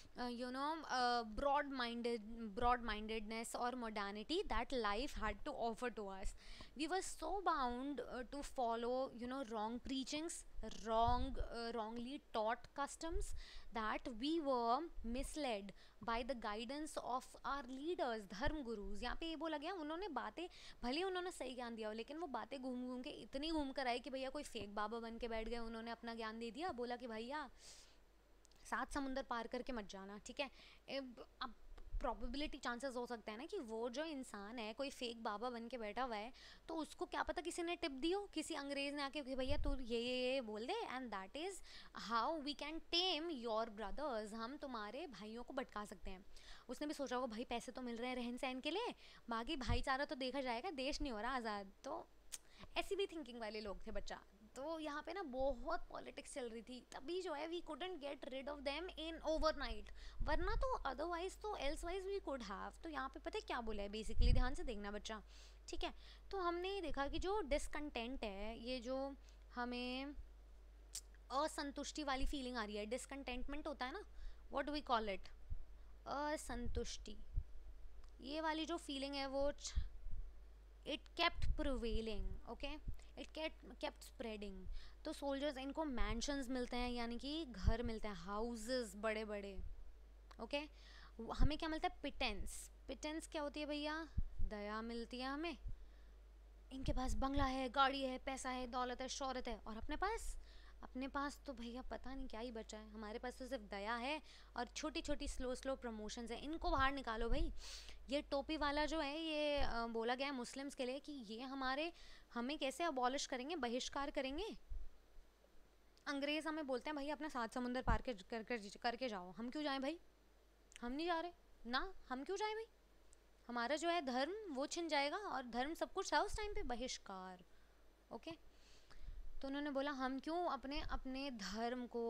broad mindedness or modernity that life had to offer to us. We were so bound to follow wrong preachings, wrongly taught customs, that we were misled by the guidance of our leaders, धर्म गुरुज। यहाँ पे ये बोला गया उन्होंने बातें, भले ही उन्होंने सही ज्ञान दिया हो, लेकिन वो बातें घूम घूम के इतनी घूम कर आई कि भैया कोई फेक बाबा बन के बैठ गए, उन्होंने अपना ज्ञान दे दिया, बोला कि भैया 7 समुंदर पार करके मत जाना, ठीक है। अब प्रोबेबिलिटी चांसेस हो सकता है ना कि वो जो इंसान है कोई फेक बाबा बन के बैठा हुआ है, तो उसको क्या पता किसी ने टिप दी हो, किसी अंग्रेज ने आके कि भैया तू ये बोल दे, and that is how we can tame your brothers, हम तुम्हारे भाइयों को भटका सकते हैं। उसने भी सोचा होगा भाई पैसे तो मिल रहे हैं रहन सहन के लिए, बाकी भाईचारा तो देखा जाएगा, देश नहीं हो रहा आज़ाद, तो ऐसी भी थिंकिंग वाले लोग थे बच्चा। तो यहाँ पे ना बहुत पॉलिटिक्स चल रही थी, तभी जो है we couldn't get rid of them in overnight, वरना तो अदरवाइज तो एल्सवाइज वी कुड हैव। तो यहाँ पे पता है क्या बोला है बेसिकली, ध्यान से देखना बच्चा, ठीक है। तो हमने देखा कि जो डिसकंटेंट है, ये जो हमें असंतुष्टि वाली फीलिंग आ रही है, डिसकंटेंटमेंट होता है ना, what do we call it, असंतुष्टि, ये वाली जो फीलिंग है वो it kept prevailing, okay, it kept spreading. तो सोल्जर्स, इनको मैंशंस मिलते हैं, यानी कि घर मिलते हैं, हाउसेस बड़े बड़े, ओके। हमें क्या मिलता है, पिटेंस, पिटेंस क्या होती है भैया, दया मिलती है हमें, इनके पास बंगला है, गाड़ी है, पैसा है, दौलत है, शोहरत है, और अपने पास तो भैया पता नहीं क्या ही बचा है, हमारे पास तो सिर्फ दया है और छोटी छोटी स्लो स्लो प्रमोशंस है, इनको बाहर निकालो भाई। ये टोपी वाला जो है ये बोला गया है मुस्लिम्स के लिए कि ये हमें कैसे अबॉलिश करेंगे, बहिष्कार करेंगे। अंग्रेज हमें बोलते हैं भाई अपना 7 समुंदर पार करके जाओ, हम क्यों जाएं भाई, हम नहीं जा रहे ना, हम क्यों जाएं भाई, हमारा जो है धर्म वो छिन जाएगा, और धर्म सब कुछ था उस टाइम पे, बहिष्कार, ओके। तो उन्होंने बोला हम क्यों अपने अपने धर्म को,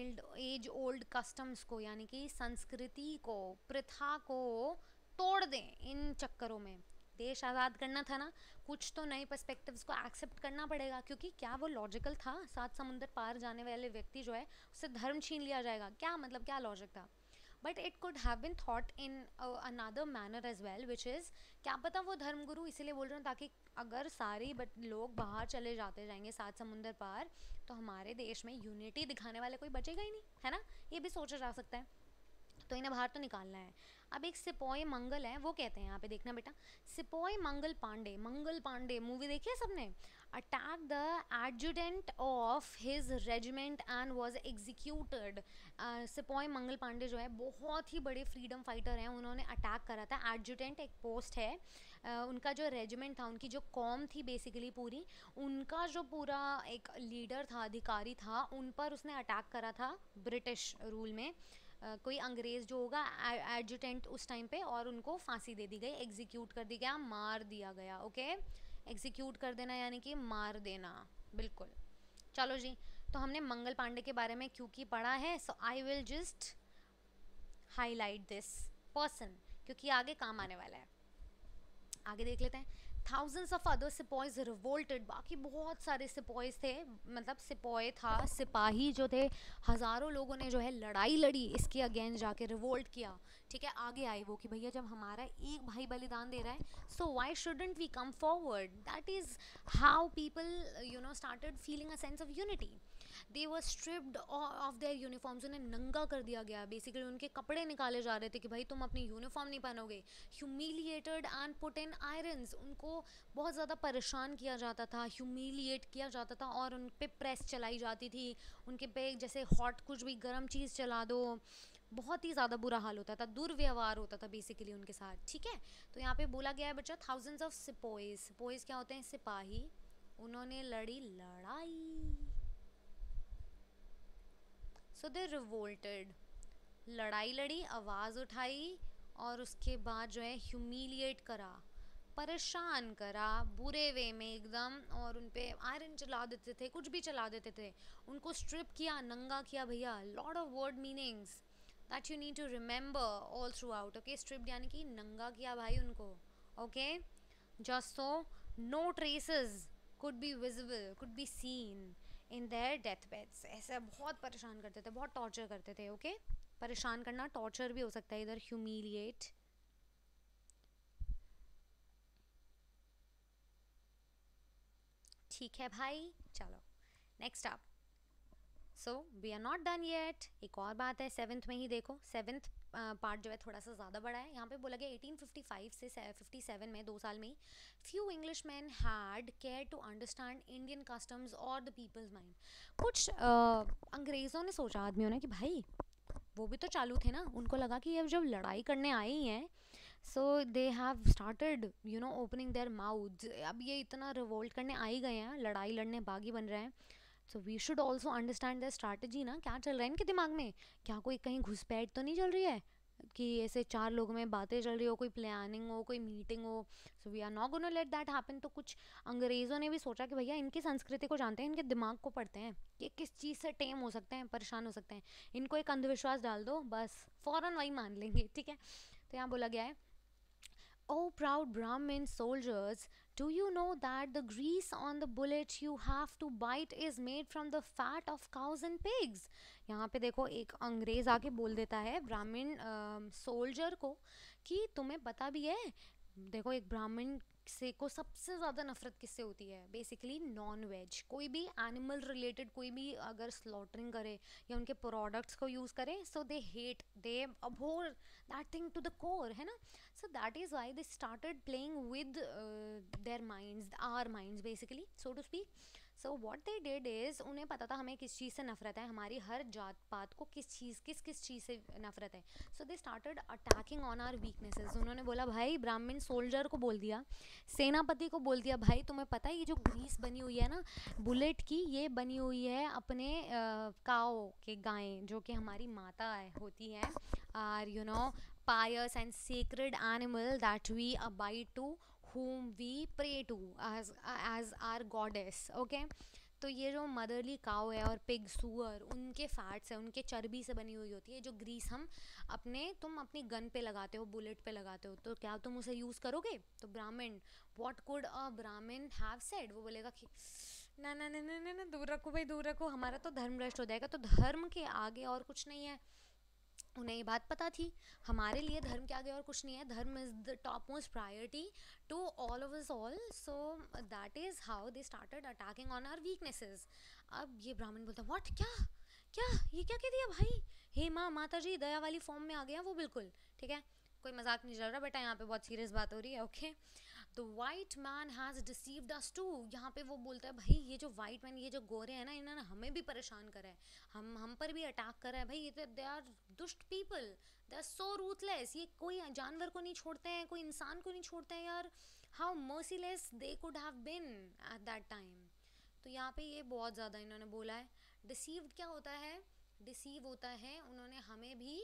एज ओल्ड कस्टम्स को, यानी कि संस्कृति को, प्रथा को तोड़ दें इन चक्करों में। देश आज़ाद करना था ना, कुछ तो नए पर्सपेक्टिव्स को एक्सेप्ट करना पड़ेगा, क्योंकि क्या वो लॉजिकल था 7 समुंदर पार जाने वाले व्यक्ति जो है उससे धर्म छीन लिया जाएगा, क्या मतलब, क्या लॉजिक था। But it could have been thought in another manner as well, which is, क्या पता वो धर्मगुरु इसीलिए बोल रहे हैं ताकि अगर सारे बट लोग बाहर चले जाते जाएंगे 7 समुंदर पार, तो हमारे देश में यूनिटी दिखाने वाले कोई बचेगा ही नहीं, है ना, ये भी सोचा जा सकता है। तो इन्हें बाहर तो निकालना है। अब एक सिपोई मंगल है, वो कहते हैं, यहाँ पे देखना बेटा, सिपोई मंगल पांडे मूवी देखी है सबने, attack the adjutant of his regiment and was executed. Sepoy Mangal Pandey जो है बहुत ही बड़े फ्रीडम फाइटर हैं, उन्होंने अटैक करा था, एडजुटेंट एक पोस्ट है, उनका जो रेजिमेंट था, उनकी जो कॉम थी बेसिकली पूरी, उनका जो पूरा एक लीडर था, अधिकारी था, उन पर उसने अटैक करा था ब्रिटिश रूल में। कोई अंग्रेज़ जो होगा एडजुटेंट उस टाइम पे, और उनको फांसी दे दी गई, एग्जीक्यूट कर दिया गया, मार दिया गया, ओके। एग्जीक्यूट कर देना यानी कि मार देना, बिल्कुल। चलो जी, तो हमने मंगल पांडे के बारे में क्योंकि पढ़ा है, so I will just highlight this person, क्योंकि आगे काम आने वाला है। आगे देख लेते हैं। Thousands of other sepoys revolted, बाकी बहुत सारे सिपॉयज थे, मतलब सिपॉय था, सिपाही जो थे, हज़ारों लोगों ने जो है लड़ाई लड़ी इसके अगेंस्ट, जाके रिवोल्ट किया, ठीक है। आगे आए वो कि भैया जब हमारा एक भाई बलिदान दे रहा है, so why shouldn't we come forward, that is how people started feeling a sense of unity. They were stripped of their uniforms, उन्हें नंगा कर दिया गया, बेसिकली उनके कपड़े निकाले जा रहे थे कि भाई तुम अपनी यूनिफॉर्म नहीं पहनोगे। Humiliated and put in irons, उनको बहुत ज़्यादा परेशान किया जाता था, ह्यूमिलिएट किया जाता था, और उन पे प्रेस चलाई जाती थी, उनके पे जैसे हॉट कुछ भी गर्म चीज़ चला दो, बहुत ही ज़्यादा बुरा हाल होता था, दुर्व्यवहार होता था बेसिकली उनके साथ, ठीक है। तो यहाँ पे बोला गया है बच्चा, थाउजेंड्स ऑफ सिपोइज, सिपोइज क्या होते हैं, सिपाही, उन्होंने लड़ी लड़ाई, सो दे रिवोल्टेड, लड़ाई लड़ी, आवाज़ उठाई, और उसके बाद जो है ह्यूमिलिएट करा, परेशान करा बुरे वे में एकदम, और उन पे आयरन चला देते थे, कुछ भी चला देते थे, उनको स्ट्रिप किया, नंगा किया भैया, lot of word meanings that you need to remember all throughout, okay. Strip यानी कि नंगा किया भाई उनको, okay. Just so no traces could be visible, could be seen in their deathbeds, ऐसे बहुत परेशान करते थे, बहुत टॉर्चर करते थे, ओके। परेशान करना टॉर्चर भी हो सकता है इधर, ह्यूमिलिएट, ठीक है भाई। चलो next up, so we are not done yet. एक और बात है, सेवन्थ में ही देखो, सेवन्थ पार्ट जो है थोड़ा सा ज़्यादा बड़ा है। यहाँ पे बोला गया 1855 से 57 में, 2 साल में ही, few English man had care to understand Indian customs और द पीपल्स माइंड। कुछ अंग्रेज़ों ने सोचा, आदमियों ने, कि भाई वो भी तो चालू थे ना, उनको लगा कि ये जब लड़ाई करने आई हैं, so they have started you know opening their mouth, अब ये इतना रिवोल्ट करने आ ही गए हैं, लड़ाई लड़ने बागी बन रहे हैं, so we should also understand their strategy ना, क्या चल रहा है इनके दिमाग में, क्या कोई कहीं घुसपैठ तो नहीं चल रही है कि ऐसे चार लोगों में बातें चल रही हो, कोई प्लानिंग हो, कोई मीटिंग हो। So we are not gonna let that happen. तो कुछ अंग्रेज़ों ने भी सोचा कि भैया इनकी संस्कृति को जानते हैं, इनके दिमाग को पढ़ते हैं, ये किस चीज़ से टेम हो सकते हैं, परेशान हो सकते हैं, इनको एक अंधविश्वास डाल दो, बस फ़ौरन वही मान लेंगे, ठीक है। तो यहाँ बोला गया है, "Oh, proud Brahmin soldiers, do you know that the grease on the bullet you have to bite is made from the fat of cows and pigs?" यहाँ पे देखो एक अंग्रेज आके बोल देता है ब्राह्मण सोल्जर को कि तुम्हें पता भी है, देखो एक ब्राह्मण से को सबसे ज़्यादा नफरत किससे होती है, बेसिकली नॉन वेज, कोई भी एनिमल रिलेटेड कोई भी अगर स्लॉटरिंग करे या उनके प्रोडक्ट्स को यूज़ करे, so they hate, they abhor that thing to the core, है ना। So that is why they started playing with their minds, our minds basically, so to speak. So what they did is, उन्हें पता था हमें किस चीज़ से नफरत है, हमारी हर जात पात को किस चीज़ से नफरत है। So they started attacking on our weaknesses. उन्होंने बोला, भाई ब्राह्मण सोल्जर को बोल दिया, सेनापति को बोल दिया, भाई तुम्हें पता है ये जो ग्रीस बनी हुई है ना बुलेट की, ये बनी हुई है अपने काओ के, गायें जो कि हमारी माता है, होती है, or you know pious and sacred animal that we abide to, whom we pray to as our goddess, okay। तो ये जो मदरली काउ है और पिग सुअर, उनके फैट्स है, उनके चर्बी से बनी हुई होती है जो ग्रीस हम तुम अपनी गन पे लगाते हो, बुलेट पे लगाते हो, तो क्या तुम उसे यूज़ करोगे। तो ब्राह्मण, व्हाट कुड अ ब्राह्मण हैव सेड, वो बोलेगा कि ना ना ना ना ना ना, दूर रखो भाई, दूर रखो, हमारा तो धर्म भ्रष्ट हो जाएगा। तो धर्म के आगे और कुछ नहीं है, उन्हें ये बात पता थी, हमारे लिए धर्म के आगे और कुछ नहीं है, dharma is the topmost priority to all of us all. So that is how they started attacking on our weaknesses. अब ये ब्राह्मण बोलता, व्हाट, क्या क्या ये क्या कह दिया भाई, हे माँ, माता जी दया वाली फॉर्म में आ गया वो, बिल्कुल ठीक है, कोई मजाक नहीं चल रहा बेटा, यहाँ पे बहुत सीरियस बात हो रही है, okay. The white man has deceived us too, यहाँ पे वो बोलता है, भाई ये जो वाइट मैन, ये जो गोरे हैं ना, इन्होंने हमें भी परेशान करा है, हम पर भी अटैक करा है भाई, ये दे आर दुष्ट people, they are so ruthless, ये कोई जानवर को नहीं छोड़ते हैं, कोई इंसान को नहीं छोड़ते हैं यार, how merciless they could have been at that time. तो यहाँ पे ये बहुत ज़्यादा इन्होंने बोला है। डिसीव्ड क्या होता है, डिसीव होता है उन्होंने हमें भी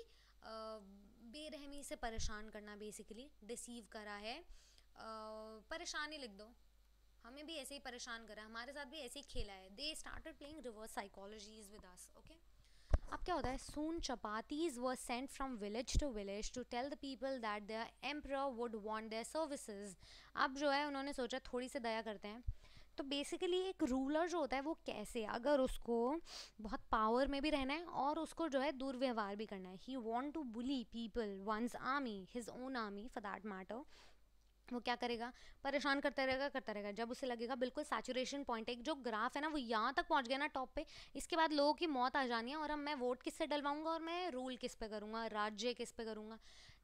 बेरहमी से परेशान करना, बेसिकली डिसीव करा है, परेशानी लिख दो, हमें भी ऐसे ही परेशान करा, हमारे साथ भी ऐसे ही खेला है। They started playing reverse psychologies with us, okay. अब क्या होता है, soon chapatis were sent from village to village to tell the people that their emperor would want their services. अब जो है उन्होंने सोचा थोड़ी सी दया करते हैं, तो बेसिकली एक रूलर जो होता है वो कैसे, अगर उसको बहुत पावर में भी रहना है और उसको जो है दुर्व्यवहार भी करना है, he want to bully people, one's army, his own army for that matter, वो क्या करेगा, परेशान करता रहेगा, जब उसे लगेगा बिल्कुल सैचुरेशन पॉइंट, एक जो ग्राफ है ना वो यहाँ तक पहुँच गया ना टॉप पे, इसके बाद लोगों की मौत आ जानी है, और अब मैं वोट किससे डलवाऊंगा और मैं रूल किस पे करूँगा, राज्य किस पे करूँगा।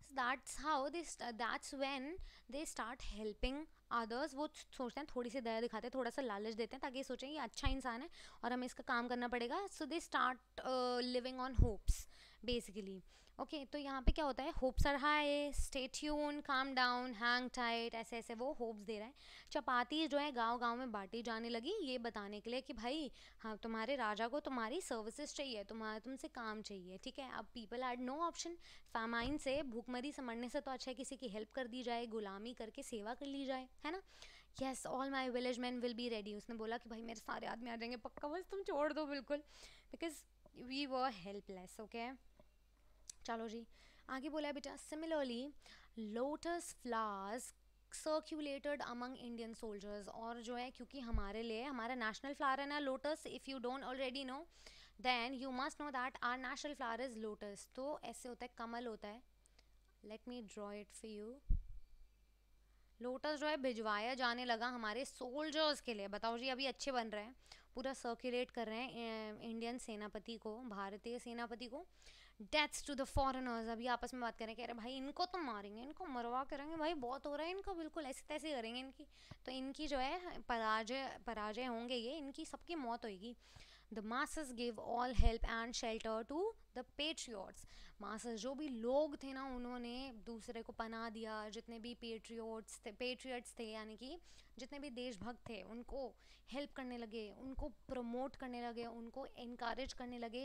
That's when they start helping others. वो सोचते हैं, थोड़ी सी दया दिखाते हैं, थोड़ा सा लालच देते हैं, ताकि ये सोचें ये अच्छा इंसान है और हमें इसका काम करना पड़ेगा। So they start living on hopes basically, okay. तो यहाँ पे क्या होता है, hopes are high, stay tune, calm down, hang tight, ऐसे ऐसे वो होप्स दे रहा है। चपाती जो है गांव गांव में बांटी जाने लगी, ये बताने के लिए कि भाई हाँ, तुम्हारे राजा को तुम्हारी सर्विसेज चाहिए, तुमसे काम चाहिए, ठीक है। अब people had no option, famine से, भूखमरी से मरने से तो अच्छा है किसी की हेल्प कर दी जाए, गुलामी करके सेवा कर ली जाए, है ना। Yes, all my village man will be ready, उसने बोला कि भाई मेरे सारे आदमी आ जाएंगे पक्का, बस तुम छोड़ दो बिल्कुल, because we were helpless, okay. चलो जी, आगे बोला है बेटा, similarly lotus flowers circulated among Indian soldiers, और जो है क्योंकि हमारे लिए हमारा नेशनल फ्लावर है ना lotus, if you don't already know then you must know that our national flower is lotus. तो ऐसे होता है, कमल होता है, let me draw it for you, lotus जो है भिजवाया जाने लगा हमारे सोल्जर्स के लिए। बताओ जी, अभी अच्छे बन रहे हैं, पूरा सर्कुलेट कर रहे हैं इंडियन सेनापति को, भारतीय सेनापति को। डेथ्स टू द फॉरेनर्स, अभी आपस में बात करें, कह रहे भाई इनको तो मारेंगे, इनको मरवा करेंगे भाई, बहुत हो रहा है इनका, बिल्कुल ऐसे तैसे करेंगे इनकी। तो इनकी जो है पराजय पराजय होंगे, ये इनकी सबकी मौत होगी। The masses gave all help and shelter to the patriots. masses जो भी लोग थे ना, उन्होंने दूसरे को पनाह दिया। जितने भी पेट्रियट्स थे यानी कि जितने भी देशभक्त थे, उनको हेल्प करने लगे, उनको प्रमोट करने लगे, उनको encourage करने लगे,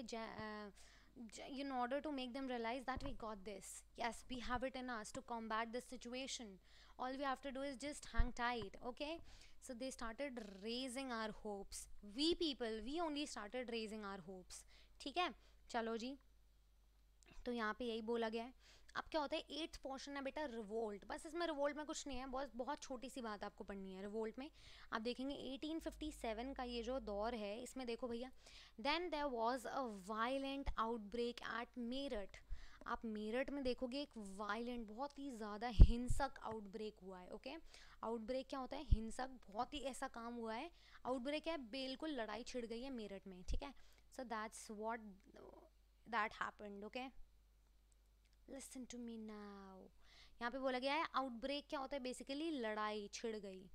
in order to make them realize that we got this. Yes, we have it in us to combat this situation. All we have to do is just hang tight, okay? So they started raising our hopes. We people, we only started raising our hopes. ठीक है, चलो जी। तो यहाँ पे यही बोला गया है। अब क्या होता है, 8th पोर्शन है बेटा रिवोल्ट। बस इसमें रिवोल्ट में कुछ नहीं है, बहुत बहुत छोटी सी बात आपको पढ़नी है रिवोल्ट में। आप देखेंगे 1857 का ये जो दौर है, इसमें देखो भैया, then there was a violent outbreak at Meerut. आप मेरठ में देखोगे एक वायलेंट, बहुत ही ज़्यादा हिंसक आउटब्रेक हुआ है। ओके, आउटब्रेक क्या होता है, हिंसक, बहुत ही ऐसा काम हुआ है। आउटब्रेक क्या है, बिल्कुल लड़ाई छिड़ गई है मेरठ में, ठीक है। So that's what that happened. Okay, listen to me now. यहाँ पे बोला गया है आउटब्रेक क्या होता है, बेसिकली लड़ाई छिड़ गई,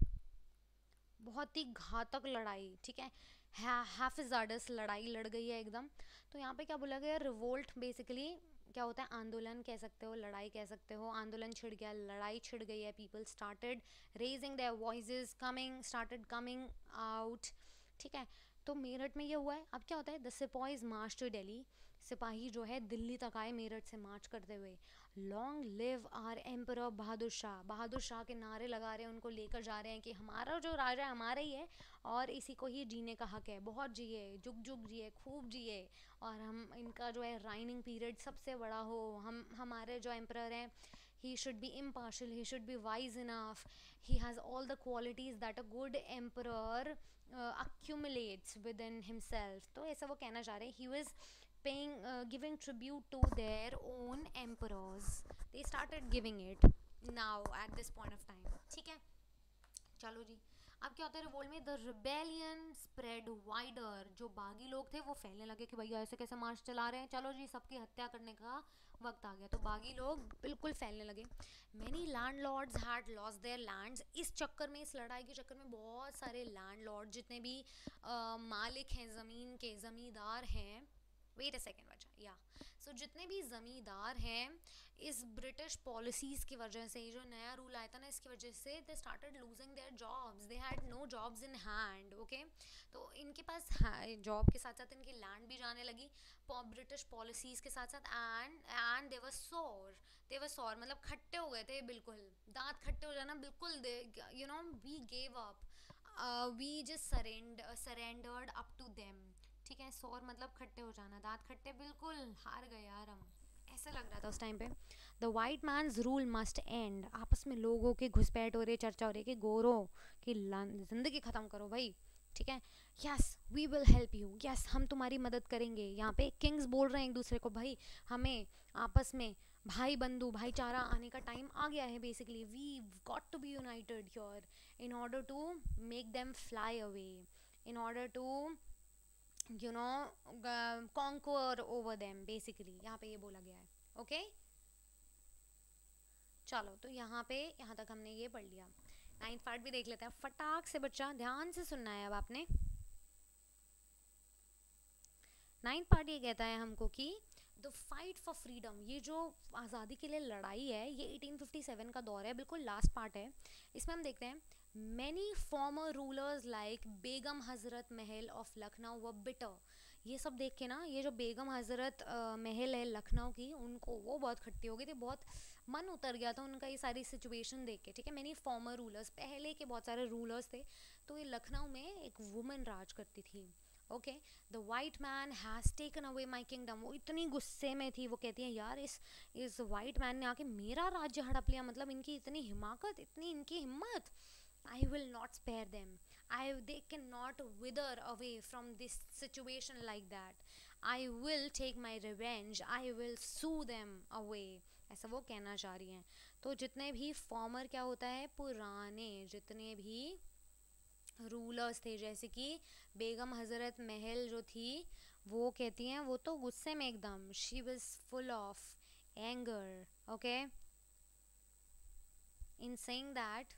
बहुत ही घातक लड़ाई, ठीक है। हाफिजाडस लड़ाई लड़ गई है एकदम। तो यहाँ पे क्या बोला गया, रिवोल्ट बेसिकली क्या होता है, आंदोलन कह सकते हो, लड़ाई कह सकते हो। आंदोलन छिड़ गया, लड़ाई छिड़ गई है। People started raising their voices, started coming out, ठीक है। तो मेरठ में ये हुआ है। अब क्या होता है, the sipahis march to Delhi. सिपाही जो है दिल्ली तक आए मेरठ से मार्च करते हुए। Long live our emperor Bahadur Shah, Bahadur Shah के नारे लगा रहे हैं, उनको लेकर जा रहे हैं कि हमारा जो राजा है हमारा ही है और इसी को ही जीने का हक है, बहुत जिए, जुग जुग जिए, खूब जिए, और हम इनका जो है राइनिंग पीरियड सबसे बड़ा हो। हम हमारे जो एम्परर हैं, he should be impartial, he should be wise enough, he has all the qualities that a good emperor accumulates within himself। तो ऐसा वो कहना चाह रहे हैं। he was giving tribute to their own emperors, they started giving it now at this point of time, ठीक है। चलो जी, अब क्या होता है रिवोल्ट में, द रिबेलियन स्प्रेड वाइडर। जो बागी लोग थे वो फैलने लगे कि भैया ऐसे कैसे मार्च चला रहे हैं, चलो जी सबकी हत्या करने का वक्त आ गया। तो बागी लोग बिल्कुल फैलने लगे। Many landlords had loss their lands. इस चक्कर में, इस लड़ाई के चक्कर में बहुत सारे लैंड लॉर्ड, जितने भी मालिक हैं ज़मीन के, ज़मींदार हैं, वेट अ सेकेंड बच्चा, या सो जितने भी ज़मींदार हैं, इस ब्रिटिश पॉलिसीज़ की वजह से, जो नया रूल आया था ना, इसकी वजह से they started losing their jobs, they had no jobs in hand. Okay, तो इनके पास जॉब के साथ साथ इनकी लैंड भी जाने लगी ब्रिटिश पॉलिसीज़ के साथ साथ। एंड दे वर सॉर मतलब खट्टे हो गए थे, बिल्कुल दांत खट्टे हो जाना, बिल्कुल they we gave up, we just surrendered up to them, ठीक है। सौर मतलब खट्टे हो जाना, दांत खट्टे, बिल्कुल हार गए यार हम, ऐसा लग रहा था उस टाइम पे। The white man's rule must end. आपस में लोगों के घुसपैठ हो रही, चर्चा हो रही कि गोरों की जिंदगी ख़त्म करो भाई, ठीक है। Yes we will help you, yes हम तुम्हारी मदद करेंगे। यहाँ पे किंग्स बोल रहे हैं एक दूसरे को, भाई हमें आपस में भाई बंधु भाईचारा आने का टाइम आ गया है। Basically we got to be united here in order to make them fly away, in order to conquer over them, basically यहाँ पे ये बोला गया है। ओके, चलो तो यहाँ तक हमने ये पढ़ लिया। 9th पार्ट भी देख लेते हैं फटाक से, बच्चा ध्यान से सुनना है अब आपने। 9th पार्ट ये कहता है हमको कि द फाइट फॉर फ्रीडम, ये जो आज़ादी के लिए लड़ाई है, ये 1857 का दौर है, बिल्कुल लास्ट पार्ट है। इसमें हम देखते हैं many former rulers like Begum Hazrat Mahal of Lucknow व बिटर। ये सब देख के ना, ये जो बेगम हज़रत महल है लखनऊ की, उनको वो बहुत खट्टी हो गई थी, बहुत मन उतर गया था उनका ये सारी सिचुएशन देख के, ठीक है। मैनी फॉर्मर रूलर्स, पहले के बहुत सारे रूलर्स थे, तो ये लखनऊ में एक वुमेन राज करती थी। Okay, the white man has taken away my kingdom. वो इतनी गुस्से में थी, वो कहती है यार इस वाइट मैन ने आके मेरा राज्य हड़प लिया, मतलब इनकी इतनी हिमाकत, इतनी इनकी हिम्मत। I will not spare them. They cannot wither away from this situation like that. I will take my revenge. I will sue them away. ऐसा वो कहना चाह रही हैं। तो जितने भी फॉर्मर क्या होता है, पुराने जितने भी रूलर्स थे, जैसे कि बेगम हज़रत महल जो थी, वो कहती हैं वो तो गुस्से में एकदम, she was full of anger, okay, in saying that,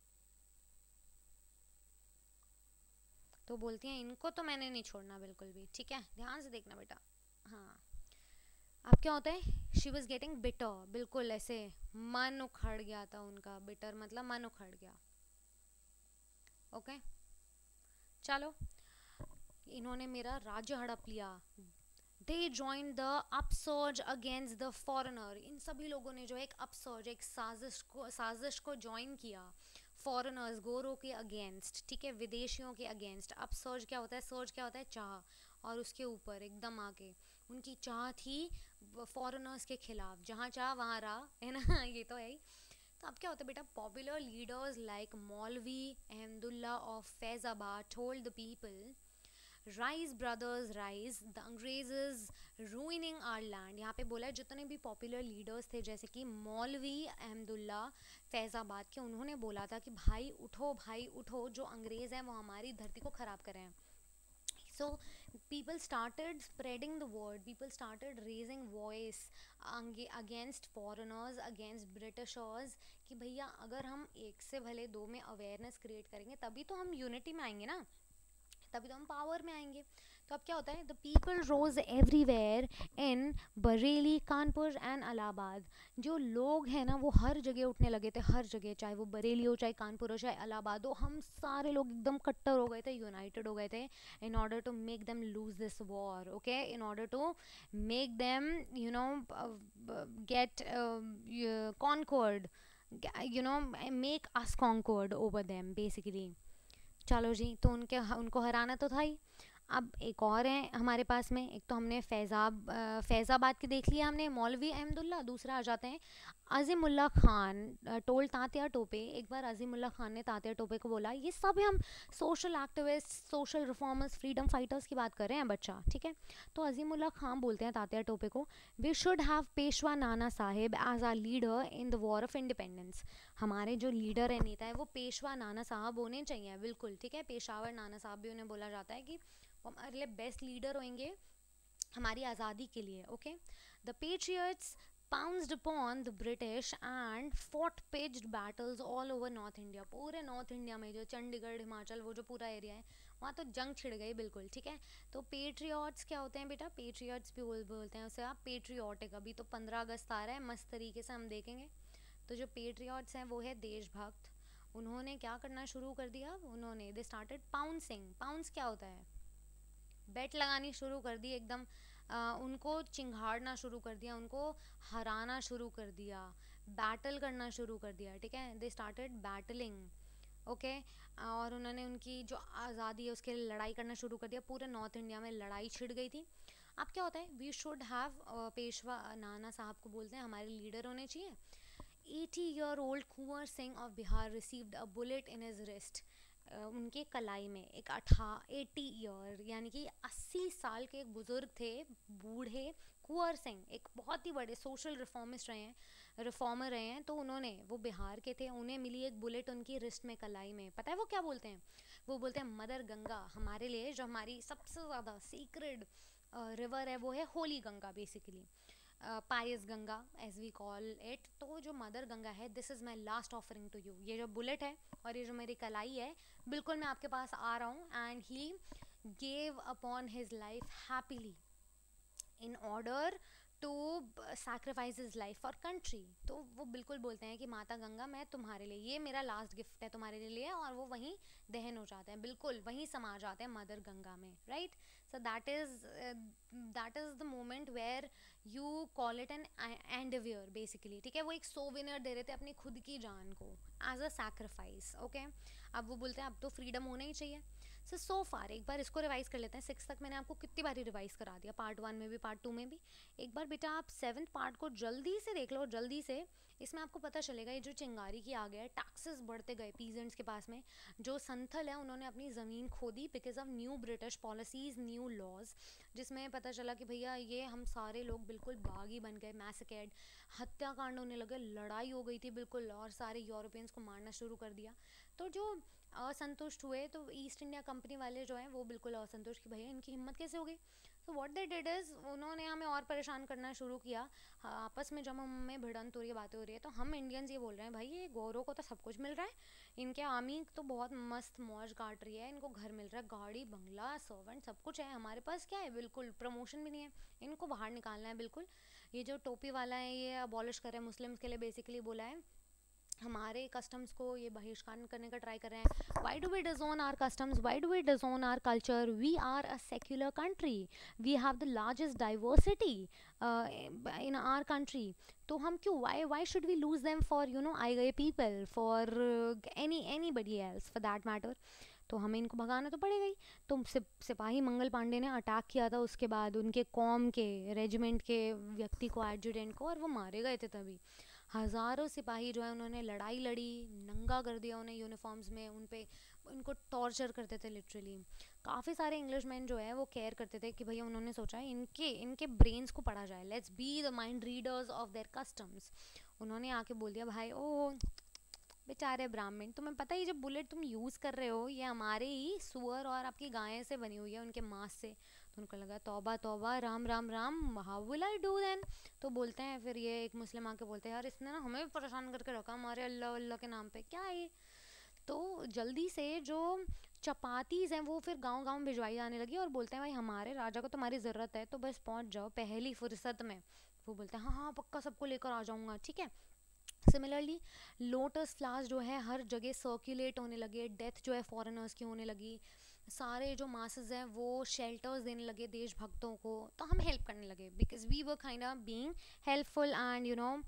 तो बोलती हैं इनको तो मैंने नहीं छोड़ना बिल्कुल भी, ठीक है, ध्यान से देखना बेटा। हाँ, अब क्या होता है, शी वॉज गेटिंग बिटर, बिल्कुल ऐसे मन उखड़ गया था उनका, बिटर मतलब मन उखड़ गया, ओके। चलो, इन्होंने मेरा राज्य हड़प लिया। They join the upsurge against the foreigner, इन सभी लोगों ने जो एक अपसर्ज, एक साजिश को ज्वाइन किया फॉरेनर्स, गोरों के अगेंस्ट, ठीक है, विदेशियों के अगेंस्ट। अपसर्ज क्या होता है, सर्ज क्या होता है, चाह, और उसके ऊपर एकदम आके उनकी चाह थी फॉरेनर्स के खिलाफ, जहाँ चाह वहाँ रहा, है ना ये तो है ही। तो अब क्या होता है बेटा, popular leaders like Maulvi Ahmadullah of Faizabad told the people, rise brothers rise, the Angrez ruining our land. यहाँ पे बोला है जितने भी पॉपुलर लीडर्स थे, जैसे कि मौलवी अहमदुल्ला फैज़ाबाद के, उन्होंने बोला था कि भाई उठो, जो अंग्रेज़ हैं वो हमारी धरती को ख़राब कर रहे हैं। So people started spreading the word, people started raising voice against foreigners, against Britishers, कि भैया अगर हम एक से भले दो में अवेयरनेस क्रिएट करेंगे तभी तो हम यूनिटी में आएंगे ना, तभी तो हम पावर में आएंगे। तो अब क्या होता है, the people rose everywhere in Bareilly, Kanpur and Allahabad. जो लोग हैं ना वो हर जगह उठने लगे थे, हर जगह, चाहे वो बरेली हो, चाहे कानपुर हो, चाहे इलाहाबाद हो, हम सारे लोग एकदम कट्टर हो गए थे, यूनाइटेड हो गए थे, in order to make them lose this war, okay, in order to make them you know get conquered, you know make us conquered over them basically. चलो जी, तो उनको हराना तो था ही। अब एक और है हमारे पास में, एक तो हमने फैज़ाबाद की देख लिया हमने, मौलवी अहमदुल्ला। दूसरा आ जाते हैं अज़ीमुल्ला खान, टोल तात्या टोपे। एक बार अज़ीमुल्ला खान ने तात्या टोपे को बोला, ये सब हम social activist, social reformers, freedom fighters की बात कर रहे हैं बच्चा, ठीक है। तो अज़ीमुल्ला खान बोलते हैं तात्या टोपे को, we should have Peshwa Nana Sahib as our leader in the war of independence. हमारे जो लीडर है, नेता है, वो पेशवा नाना साहब होने चाहिए, बिल्कुल ठीक है, पेशावर नाना साहब भी उन्हें बोला जाता है कि वो हमारे लिए बेस्ट लीडर होंगे हमारी आज़ादी के लिए, okay. The patriots pounced upon the British and fought pitched battles all over North India। पूरे नॉर्थ इंडिया में, जो चंडीगढ़, हिमाचल, वो जो पूरा एरिया है, वहाँ तो जंग छिड़ गई बिल्कुल, ठीक है। तो पेट्रियट्स क्या होते हैं बेटा, पेट्रियट्स भी बोलते हैं उसे आप, पेट्रियोटिक। अभी तो 15 अगस्त आ रहा है, मस्त तरीके से हम देखेंगे। तो जो पेट्रियट्स हैं वो है देशभक्त। उन्होंने क्या करना शुरू कर दिया, उन्होंने दे स्टार्टेड पाउंसिंग। पाउंस क्या होता है, बेट लगानी शुरू कर दी एकदम, उनको चिंघाड़ना शुरू कर दिया, उनको हराना शुरू कर दिया, बैटल करना शुरू कर दिया, ठीक है। They started battling, okay. और उन्होंने उनकी जो आज़ादी है उसके लिए लड़ाई करना शुरू कर दिया, पूरे नॉर्थ इंडिया में लड़ाई छिड़ गई थी। अब क्या होता है, वी शुड हैव, पेशवा नाना साहब को बोलते हैं हमारे लीडर होने चाहिए। 80-year-old Kunwar Singh of Bihar received a bullet in his wrist. उनके कलाई में एक 80 ईयर यानी कि 80 साल के एक बुज़ुर्ग थे, बूढ़े कुंवर सिंह, एक बहुत ही बड़े सोशल रिफॉर्मिस्ट रहे हैं, रिफॉर्मर रहे हैं। तो उन्होंने, वो बिहार के थे, उन्हें मिली एक बुलेट उनकी रिस्ट में, कलाई में। पता है वो क्या बोलते हैं, वो बोलते हैं मदर गंगा हमारे लिए, जो हमारी सबसे ज़्यादा सीक्रेट रिवर है, वो है holy Ganga basically, pious Ganga as we call it. तो जो मदर गंगा है, this is my last offering to you. ये जो बुलेट है और ये जो मेरी कलाई है, बिल्कुल मैं आपके पास आ रहा हूँ। And he gave upon his life happily in order to sacrifice his life for country. तो वो बिल्कुल बोलते हैं कि माता गंगा मैं तुम्हारे लिए, ये मेरा लास्ट गिफ्ट है तुम्हारे लिए, और वो वहीं दहन हो जाते हैं, बिल्कुल वहीं समा जाते हैं मदर गंगा में, right. So that is the moment where you call it an endeavour basically, ठीक है। वो एक सोविनियर दे रहे थे अपनी खुद की जान को एज अ सैक्रिफाइस, ओके। अब वो बोलते हैं अब तो फ्रीडम होना ही चाहिए। सो फार एक बार इसको रिवाइज कर लेते हैं। 6 तक मैंने आपको कितनी बारी रिवाइज करा दिया, पार्ट 1 में भी, पार्ट 2 में भी। एक बार बेटा आप 7th पार्ट को जल्दी से देख लो, जल्दी से। इसमें आपको पता चलेगा ये जो चिंगारी की आ गया है, टैक्सेस बढ़ते गए पीजेंट्स के पास में। जो संथल है उन्होंने अपनी ज़मीन खो दी because of new British policies, new laws, जिसमें पता चला कि भैया ये हम सारे लोग बिल्कुल बागी बन गए, मैसेकेड, हत्याकांड होने लगे, लड़ाई हो गई थी बिल्कुल, और सारे यूरोपियंस को मारना शुरू कर दिया। तो जो असंतुष्ट हुए, तो ईस्ट इंडिया कंपनी वाले जो हैं वो बिल्कुल असंतुष्ट कि भैया इनकी हिम्मत कैसे हो गई। तो व्हाट दे डिड इज़, उन्होंने हमें और परेशान करना शुरू किया। हाँ, आपस में जब हमें भिड़ंत हो रही है, बातें हो रही है, तो हम इंडियंस ये बोल रहे हैं भाई ये गोरों को तो सब कुछ मिल रहा है, इनके आर्मी तो बहुत मस्त मौज काट रही है, इनको घर मिल रहा है, गाड़ी बंगला सर्वेंट सब कुछ है, हमारे पास क्या है, बिल्कुल प्रमोशन भी नहीं है, इनको बाहर निकालना है बिल्कुल। ये जो टोपी वाला है ये अबॉलिश कर रहे हैं, मुस्लिम्स के लिए बेसिकली बोला है, हमारे कस्टम्स को ये बहिष्कार करने का ट्राई कर रहे हैं। Why do we disown our customs, why do we disown our culture, we are a secular country, we have the largest diversity in our country. तो हम क्यों, why should we lose them for you know I people, for anybody else for that matter. तो हमें इनको भगाना तो पड़ेगा ही। तो सिपाही मंगल पांडे ने अटैक किया था उसके बाद उनके कॉम के रेजिमेंट के व्यक्ति को, एडजुटेंट को, और वो मारे गए थे। तभी हज़ारों सिपाही जो है उन्होंने लड़ाई लड़ी, नंगा कर दिया उन्हें यूनिफॉर्म्स में, उन पे उनको टॉर्चर करते थे लिटरली। काफ़ी सारे इंग्लिश मैन जो है वो केयर करते थे कि भैया उन्होंने सोचा है इनके इनके ब्रेन्स को पढ़ा जाए, let's be the mind readers of their customs. उन्होंने आके बोल दिया भाई ओ बेचारे ब्राह्मण, तुम्हें पता ही जब बुलेट तुम यूज़ कर रहे हो ये हमारे ही सुअर और आपकी गायें से बनी हुई है, उनके मांस से। तो उनको लगा तौबा तौबा, Ram Ram Ram, how will I do then. तो बोलते हैं फिर ये एक मुस्लिम आके बोलते हैं यार इसने ना हमें भी परेशान करके रखा हमारे अल्लाह अल्लाह के नाम पे, क्या है ये। तो जल्दी से जो चपातीज़ हैं वो फिर गांव गांव भिजवाई जाने लगी, और बोलते हैं भाई हमारे राजा को तुम्हारी ज़रूरत है तो बस पहुंच जाओ पहली फुर्सत में। वो बोलते हैं हाँ हाँ पक्का सबको लेकर आ जाऊँगा, ठीक है। सिमिलरली लोटस फ्लावर्स जो है हर जगह सर्कुलेट होने लगे, डेथ जो है फॉरेनर्स की होने लगी, सारे जो मासेस हैं वो शेल्टर्स देने लगे देशभक्तों को, तो हम हेल्प करने लगे because we were kind of being helpful and you know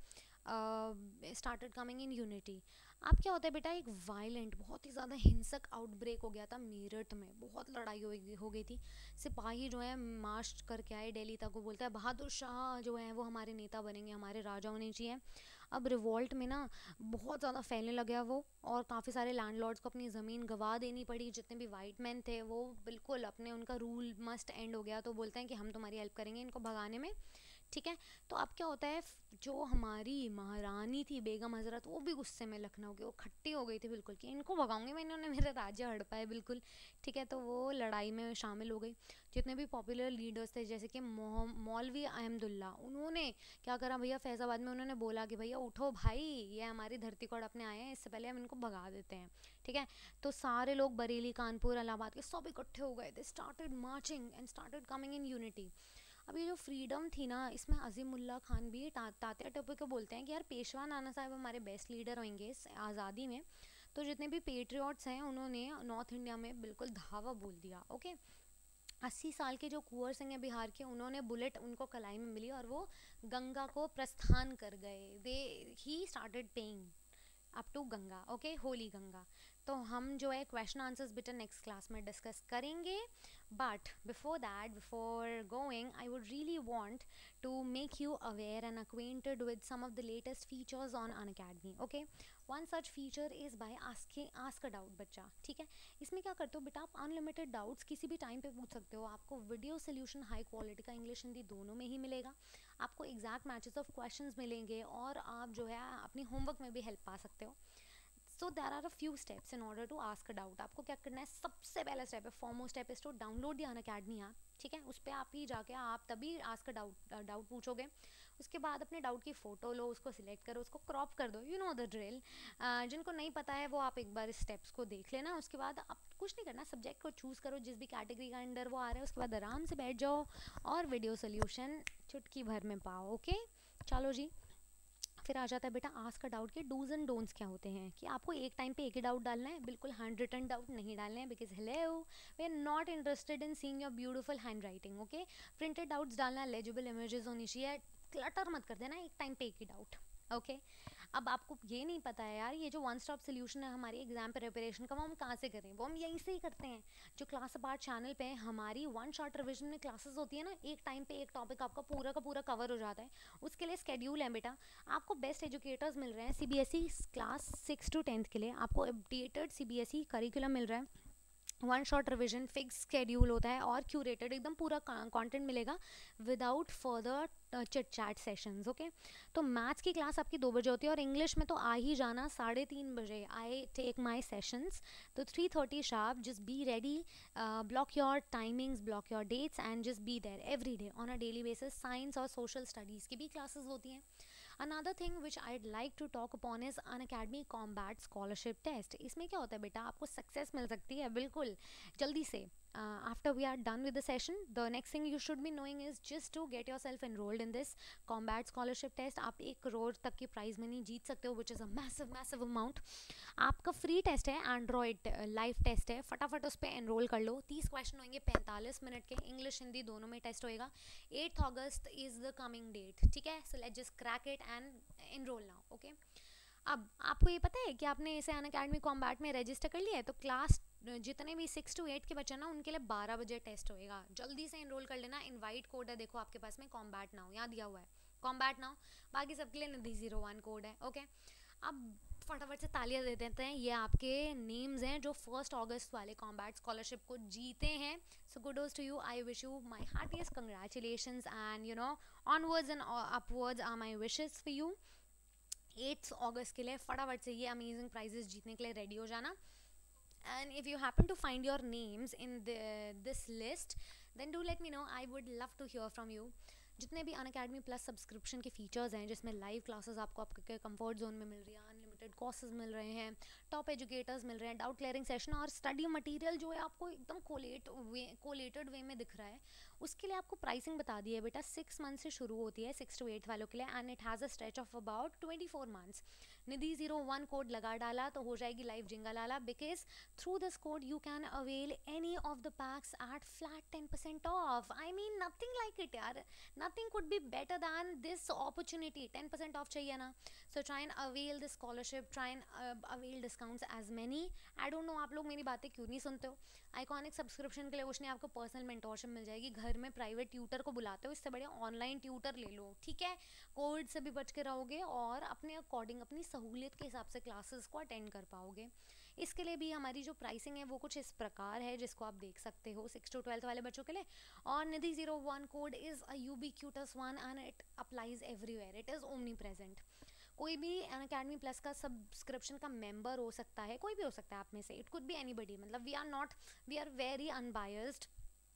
started coming in unity. अब क्या होता है बेटा, एक वायलेंट बहुत ही ज़्यादा हिंसक आउटब्रेक हो गया था मेरठ में, बहुत लड़ाई हो गई थी। सिपाही जो है मार्च करके आए दिल्ली तक, वो बोलता है बहादुर शाह जो है वो हमारे नेता बनेंगे, हमारे राजा होने चाहिए। अब रिवॉल्ट में ना बहुत ज़्यादा फैलने लग गया वो, और काफ़ी सारे लैंडलॉर्ड्स को अपनी ज़मीन गंवा देनी पड़ी, जितने भी वाइट मैन थे वो बिल्कुल अपने, उनका रूल मस्ट एंड हो गया। तो बोलते हैं कि हम तुम्हारी हेल्प करेंगे इनको भगाने में, ठीक है। तो अब क्या होता है, जो हमारी महारानी थी बेगम हजरत, वो भी गुस्से में लखनऊ की, वो खट्टी हो गई थी बिल्कुल कि इनको भगाऊंगी मैं, इन्होंने मेरे राज्य हड़पा है बिल्कुल, ठीक है। तो वो लड़ाई में शामिल हो गई। जितने भी पॉपुलर लीडर्स थे जैसे कि मौलवी अहमदुल्ला, उन्होंने क्या करा भैया, फैज़ाबाद में उन्होंने बोला कि भैया उठो भाई, ये हमारी धरती को हड़पने आए हैं, इससे पहले हम इनको भगा देते हैं, ठीक है। तो सारे लोग बरेली कानपुर इलाहाबाद के सब इकट्ठे हो गए, they started marching and started coming in unity. अब ये जो फ्रीडम थी ना, इसमें अजीमुल्ला खान भी तात्या टोपे को बोलते हैं कि यार पेशवा नाना साहब हमारे बेस्ट लीडर होंगे इस आज़ादी में। तो जितने भी पेट्रियट्स हैं उन्होंने नॉर्थ इंडिया में बिल्कुल धावा बोल दिया, ओके। 80 साल के जो कुंवर सिंह है बिहार के, उन्होंने बुलेट उनको कलाई में मिली और वो गंगा को प्रस्थान कर गए, they he started paying up to Ganga, okay, holy Ganga. तो हम जो है क्वेश्चन आंसर्स बेटा नेक्स्ट क्लास में डिस्कस करेंगे, but before that, before going, I would really want to make you aware and acquainted with some of the latest features on Unacademy, okay. One such feature is by ask a doubt बच्चा, ठीक है। इसमें क्या करते हो बेटा, आप unlimited doubts किसी भी टाइम पे पूछ सकते हो, आपको वीडियो सोल्यूशन हाई क्वालिटी का इंग्लिश हिंदी दोनों में ही मिलेगा, आपको एग्जैक्ट मैचेस ऑफ क्वेश्चंस मिलेंगे, और आप जो है अपनी होमवर्क में भी हेल्प पा सकते हो। So there are a few steps in order to ask a doubt. आपको क्या करना है, सबसे पहला स्टेप है, foremost step is to download the Unacademy app, ठीक है। उस पर आप ही जाके आप तभी आस्क अ डाउट पूछोगे। उसके बाद अपने डाउट की फ़ोटो लो, उसको सिलेक्ट करो, उसको क्रॉप कर दो, यू नो द ड्रिल। जिनको नहीं पता है वो आप एक बार स्टेप्स को देख लेना। उसके बाद आप कुछ नहीं करना, सब्जेक्ट को चूज़ करो जिस भी कैटेगरी का अंडर वो आ रहा है, उसके बाद आराम से बैठ जाओ और वीडियो सोल्यूशन चुटकी भर में पाओ, ओके। चलो जी, फिर आ जाता है बेटा आस्क अ डाउट के डूज एंड डोंट्स क्या होते हैं, कि आपको एक टाइम पे एक ही डाउट डालना है, बिल्कुल हैंड रिटन डाउट नहीं डालने हैं, because hello we are not interested in seeing your beautiful handwriting, okay. Printed doubts डालना, लेजिबल इमेजेस होनी चाहिए, क्लटर मत कर देना, एक टाइम पे एक ही डाउट, ओके। अब आपको ये नहीं पता है यार, ये जो वन स्टॉप सोल्यूशन है हमारी एग्जाम प्रिपरेशन का, वो हम कहाँ से करें, वो हम यहीं से ही करते हैं। जो क्लास अपार्ट चैनल पे हमारी वन शॉट रिविजन में क्लासेस होती है ना, एक टाइम पे एक टॉपिक आपका पूरा का पूरा कवर हो जाता है, उसके लिए स्केड्यूल है बेटा। आपको बेस्ट एजुकेटर्स मिल रहे हैं सीबीएसई क्लास 6 to 10 के लिए, आपको अपडेटेड सीबीएसई करिकुलम मिल रहा है, one shot revision, fix schedule होता है और क्यूरेटेड एकदम पूरा कंटेंट मिलेगा without further chit chat sessions. Okay, तो मैथ्स की क्लास आपकी 2 बजे होती है और इंग्लिश में तो आ ही जाना 3:30 बजे। आई टेक माई सेशंस, तो 3:30 sharp. Just be ready, block your timings, block your dates and just be there every day on a daily basis. Science और सोशल स्टडीज़ की भी क्लासेस होती हैं। Another thing which I'd like to talk upon is Unacademy combat scholarship test. इसमें क्या होता है बेटा, आपको सक्सेस मिल सकती है बिल्कुल जल्दी से। After we are done with the session, the next thing you should be knowing is just to get yourself enrolled in this combat scholarship test. आप 1 करोड़ तक की प्राइज मनी जीत सकते हो, which is a massive amount. आपका free test है, Android live test है, फटाफट उस पर एनरोल कर लो। 30 क्वेश्चन होंगे 45 मिनट के, इंग्लिश हिंदी दोनों में टेस्ट होएगा। 8 August is the coming date, ठीक है। So let's just crack it and enrol now. Okay, अब आपको ये पता है कि आपने इसे अनअकैडमी कॉम्बैट में रजिस्टर कर लिया है, तो क्लास जितने भी 6 to 8 के बच्चे ना, उनके लिए 12 बजे टेस्ट होएगा। जल्दी से एनरोल कर लेना। इनवाइट कोड है देखो आपके पास में, कॉम्बैट नाउ, यहाँ दिया हुआ है कॉम्बैट नाउ। बाकी सबके लिए निधि 01 कोड है। ओके, अब फटाफट से तालियां दे देते हैं। ये आपके नेम्स हैं जो 1 अगस्त वाले कॉम्बैट स्कॉलरशिप को जीते हैं। So kudos to you, I wish you my heartiest congratulations and you know onwards and upwards are my wishes for you. 8 अगस्त के लिए फटाफट से ये अमेजिंग प्राइजेस जीतने के लिए रेडी हो जाना। And if you happen to find your names in this list, then do let me know. I would love to hear from you. जितने भी अनअकैडमी प्लस सब्सक्रिप्शन के फीचर्स हैं, जिसमें लाइव क्लासेस आपको आपके कंफर्ट जोन में मिल रही है, अनलिमिटेड कोर्सेज मिल रहे हैं, टॉप एजुकेटर्स मिल रहे हैं, डाउट क्लियरिंग सेशन और स्टडी मटेरियल जो है आपको एकदम कोलेटेड वे में दिख रहा है, उसके लिए आपको प्राइसिंग बता दी है बेटा। 6 मंथ से शुरू होती है 6 to 8 वालों के लिए, and it has a stretch of about 24 months. Nidhi 01 code लगा डाला तो हो जाएगी लाइव जिंगालाला, because through this code you can avail any of the packs at flat 10% off. I mean nothing like it यार, nothing could be better than this opportunity. 10% off चाहिए ना, so try and avail this scholarship, try and avail discounts as many. I don't know आप लोग मेरी बातें क्यों नहीं सुनते हो। आइकॉनिक सब्सक्रिप्शन के लिए कुछ नहीं, आपको पर्सनल मेंटोरशिप मिल जाएगी, घर में प्राइवेट ट्यूटर को बुलाते हो, इससे बढ़िया ऑनलाइन ट्यूटर ले लो, ठीक है। कोविड से भी बच के रहोगे और अपने अकॉर्डिंग अपनी सहूलियत के हिसाब से क्लासेस को अटेंड कर पाओगे। इसके लिए भी हमारी जो प्राइसिंग है वो कुछ इस प्रकार है, जिसको आप देख सकते हो 6 to 12 वाले बच्चों के लिए। और Nidhi 01 code is a ubiquitous one and it applies everywhere, it is omnipresent. कोई भी अनअकैडमी प्लस का सब्सक्रिप्शन का मेंबर हो सकता है, कोई भी हो सकता है आप में से, इट कुड बी एनीबडी। मतलब वी आर वेरी अनबायस्ड।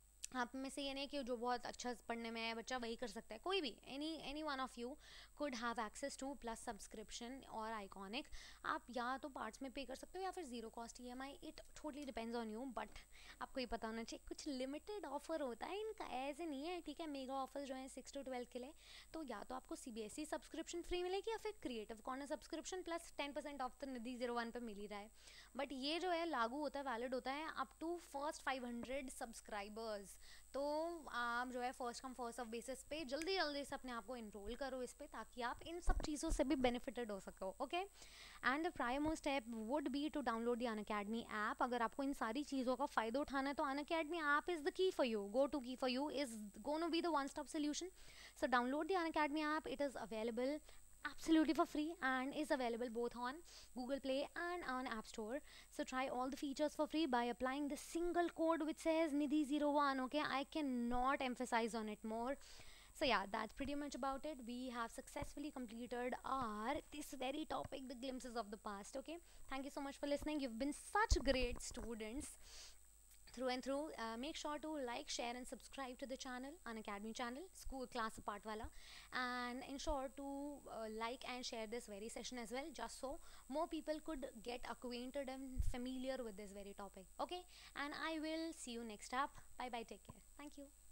आप में से ये नहीं कि जो बहुत अच्छा पढ़ने में है बच्चा वही कर सकता है, कोई भी any one of you could have access to plus subscription और आइकॉनिक। आप या तो पार्ट्स में पे कर सकते हो या फिर zero cost EMI, it totally depends on you. But आपको ये पता होना चाहिए कुछ लिमिटेड ऑफर होता है इनका, ऐसे नहीं है, ठीक है। मेगा ऑफर जो है 6 to 12 के लिए, तो या तो आपको CBSE सब्सक्रिप्शन फ्री मिलेगी या फिर creative corner subscription plus 10% off तो निधि 01 पे मिल ही रहा है। बट ये जो है लागू होता है, वैलिड होता है अप टू फर्स्ट 500 सब्सक्राइबर्स। तो आप जो है first come first of basis पे जल्दी से अपने आप को इनरोल करो इस पे, ताकि आप इन सब चीज़ों से भी बेनिफिटेड हो सको। Okay, and the prime most step would be to download the Unacademy app. अगर आपको इन सारी चीज़ों का फ़ायदा उठाना है तो Unacademy app is the key for you, go to key for you is gonna be the one stop solution. So download the Unacademy app. It is available absolutely for free and is available both on Google Play and on App Store. So try all the features for free by applying the single code which says Nidhi01. Okay, I cannot emphasize on it more. So yeah, that's pretty much about it. We have successfully completed our this very topic, the glimpses of the past. Okay, thank you so much for listening. You've been such great students through and through. Make sure to like, share and subscribe to the channel, Unacademy channel, school class part wala, and ensure to like and share this very session as well, just so more people could get acquainted and familiar with this very topic. Okay, and I will see you next up. Bye bye, take care, thank you.